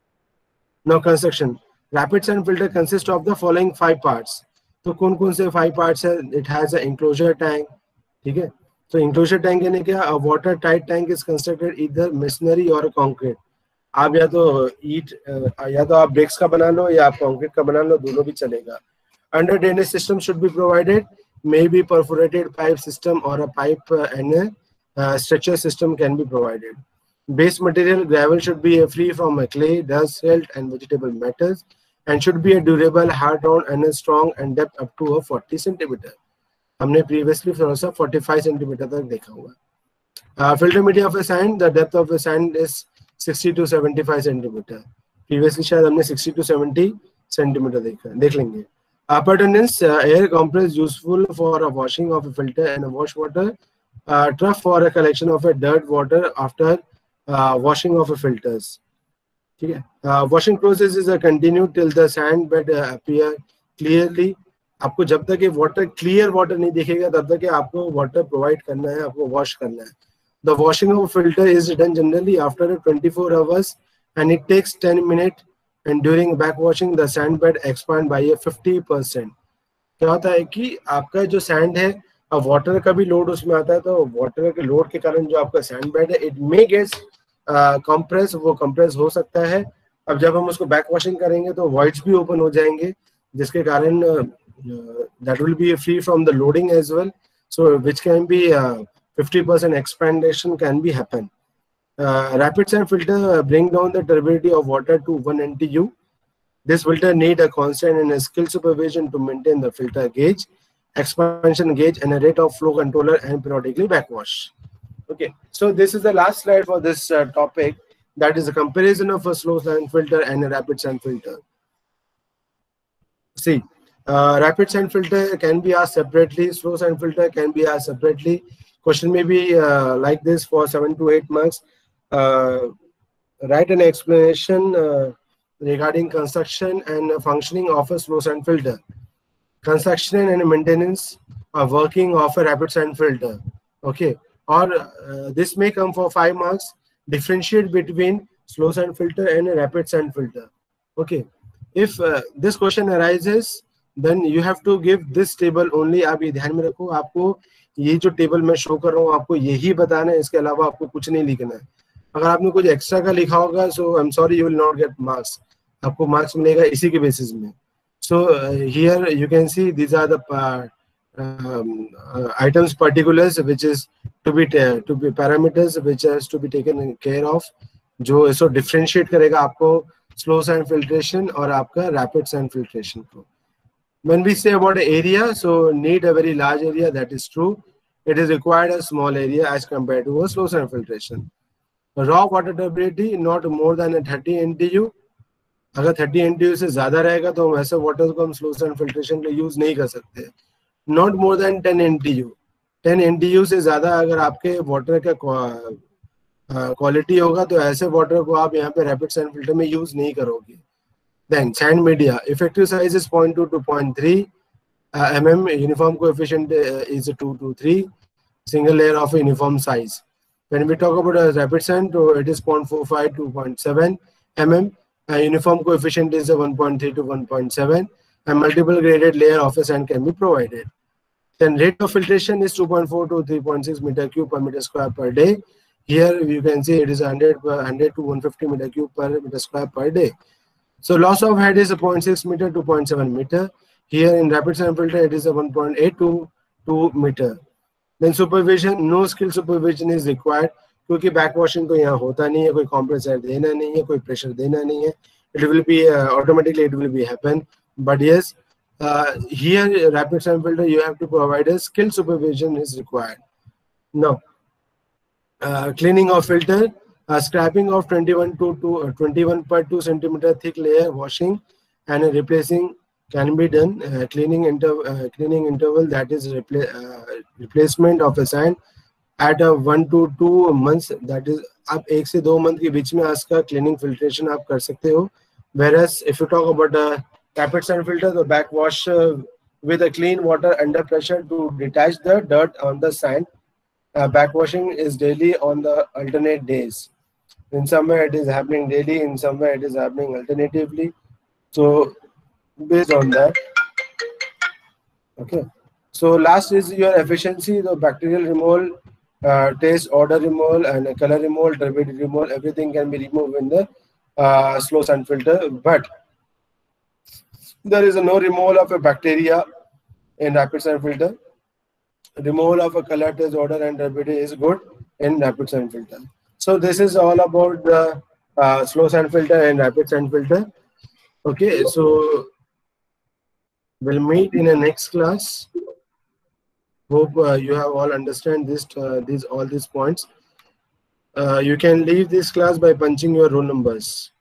Now construction. Rapid sand filter consists of the following 5 parts. तो कौन से 5 parts है? It has an enclosure tank. ठीक है. So enclosure tank यानी क्या? A watertight tank is constructed either masonry or concrete. आप या तो ईट या तो आप ब्रिक्स का बना लो या आप कंक्रीट का बना लो, दोनों भी चलेगा. Under drainage system should be provided, may be perforated pipe system or a pipe and a structure system can be provided. Base material gravel should be free from clay, dust, silt, and vegetable matters, and should be a durable, hard-on, and a strong and depth up to 40 centimeter. हमने previously थोड़ा सा 45 centimeter तक देखा हुआ. Filter media of a sand, the depth of a sand is 60 to 75 centimeter. Previously शायद हमने 60 to 70 centimeter देख लेंगे. Appurtenance, air compress useful for a washing of a filter and a wash water. Trough for a collection of a dirt water after washing of filters. ठीक है. Washing process is continued till the sand bed appear clearly. आपको जब तक ये water clear water नहीं दिखेगा तब तक आपको वाटर प्रोवाइड करना है, आपको वॉश करना है. The washing of filter is done generally after 24 hours and it takes 10 minutes, and during back washing the sand bed expand by 50%. क्या होता है कि आपका जो सैंड है, अब वाटर का भी लोड उसमें आता है, तो वाटर के लोड के कारण जो आपका सैंड बेड है इट मे गेट्स कंप्रेस, वो कंप्रेस हो सकता है. अब जब हम उसको बैक वॉशिंग करेंगे तो वॉइड्स भी ओपन हो जाएंगे, जिसके कारण that will be free from the loading as well, so which can be 50% expansion can be happen. Rapid sand filter bring down the turbidity of water to 1 NTU. This filter need a constant and a skill supervision to maintain the filter gauge, expansion gauge, and a rate of flow controller, and periodically backwash. Okay, so this is the last slide for this topic. That is a comparison of a slow sand filter and a rapid sand filter. See, rapid sand filter can be asked separately. Slow sand filter can be asked separately. Question may be like this for 7 to 8 marks. Write an explanation regarding construction and functioning of a slow sand filter. Construction and maintenance of working of a rapid sand filter. Okay, or this may come for 5 marks. Differentiate between slow sand filter and a rapid sand filter. Okay, if this question arises, then you have to give this table only. आप ये ध्यान में रखो, आपको ये जो table मैं show कर रहा हूँ आपको यही बताना है, इसके अलावा आपको कुछ नहीं लिखना है. अगर आपने कुछ एक्स्ट्रा का लिखा होगा, so I am sorry, you will not get marks. आपको मार्क्स मिलेगा इसी के बेसिस में. So here you can see these are the items particulars which is to be parameters which has to be taken care of, जो इसको differentiate करेगा आपको slow sand filtration और आपका rapid sand filtration को. When we say about area, so need a very large area, that is true. It is required a small area as compared to a slow sand filtration. Raw water turbidity not more than 30 NTU. अगर 30 NTU से ज़्यादा रहेगा तो वैसे water को हम slow sand filtration के use नहीं कर सकते. Not more than 10 NTU. 10 NTU से ज़्यादा अगर आपके वाटर का क्वालिटी होगा तो ऐसे वाटर को आप यहाँ पे रैपिड सैंड फिल्टर में यूज नहीं करोगे. Then sand media, effective size is 0.2 to 0.3 mm. Uniform coefficient is 2 to 3. Single layer of a uniform size. When we talk about a rapid sand, it is 0.45 to 0.7 mm. Uniform coefficient is 1.3 to 1.7. And multiple graded layer of a sand can be provided. Then rate of filtration is 2.4 to 3.6 meter cube per meter square per day. Here you can see it is 100 to 150 meter cube per meter square per day. So loss of head is 0.6 meter to 0.7 meter. Here in rapid sand filter it is 1.8 to 2 meter. Then supervision, no skill supervision is required क्योंकि back washing तो यहाँ होता नहीं है, कोई compressor देना नहीं है, कोई प्रेशर देना नहीं है. It will be automatically it will be happen. But yes, here rapid sand filter you have to provide a skill supervision is required. Now, cleaning of filter. Scraping of 21.2 centimeter thick layer washing and replacing can be done. Cleaning interval, that is replacement of a sign at a 1 to 2 months, that is आप 1 से 2 month के बीच में इसका cleaning filtration आप कर सकते हो. Whereas if you talk about a carpet sand filter, the backwash with a clean water under pressure to detach the dirt on the sand. Backwashing is daily on the alternate days. In somewhere it is happening daily, in somewhere it is happening alternatively. So based on that, okay. So last is your efficiency, the bacterial removal, taste, odor removal, and color removal, turbidity removal. Everything can be removed in the slow sand filter, but there is no removal of a bacteria in rapid sand filter. Removal of a color, taste, odor, and turbidity is good in rapid sand filter. So this is all about the slow sand filter and rapid sand filter. Okay, so we'll meet in the next class. Hope you have all understand all these points. You can leave this class by punching your roll numbers.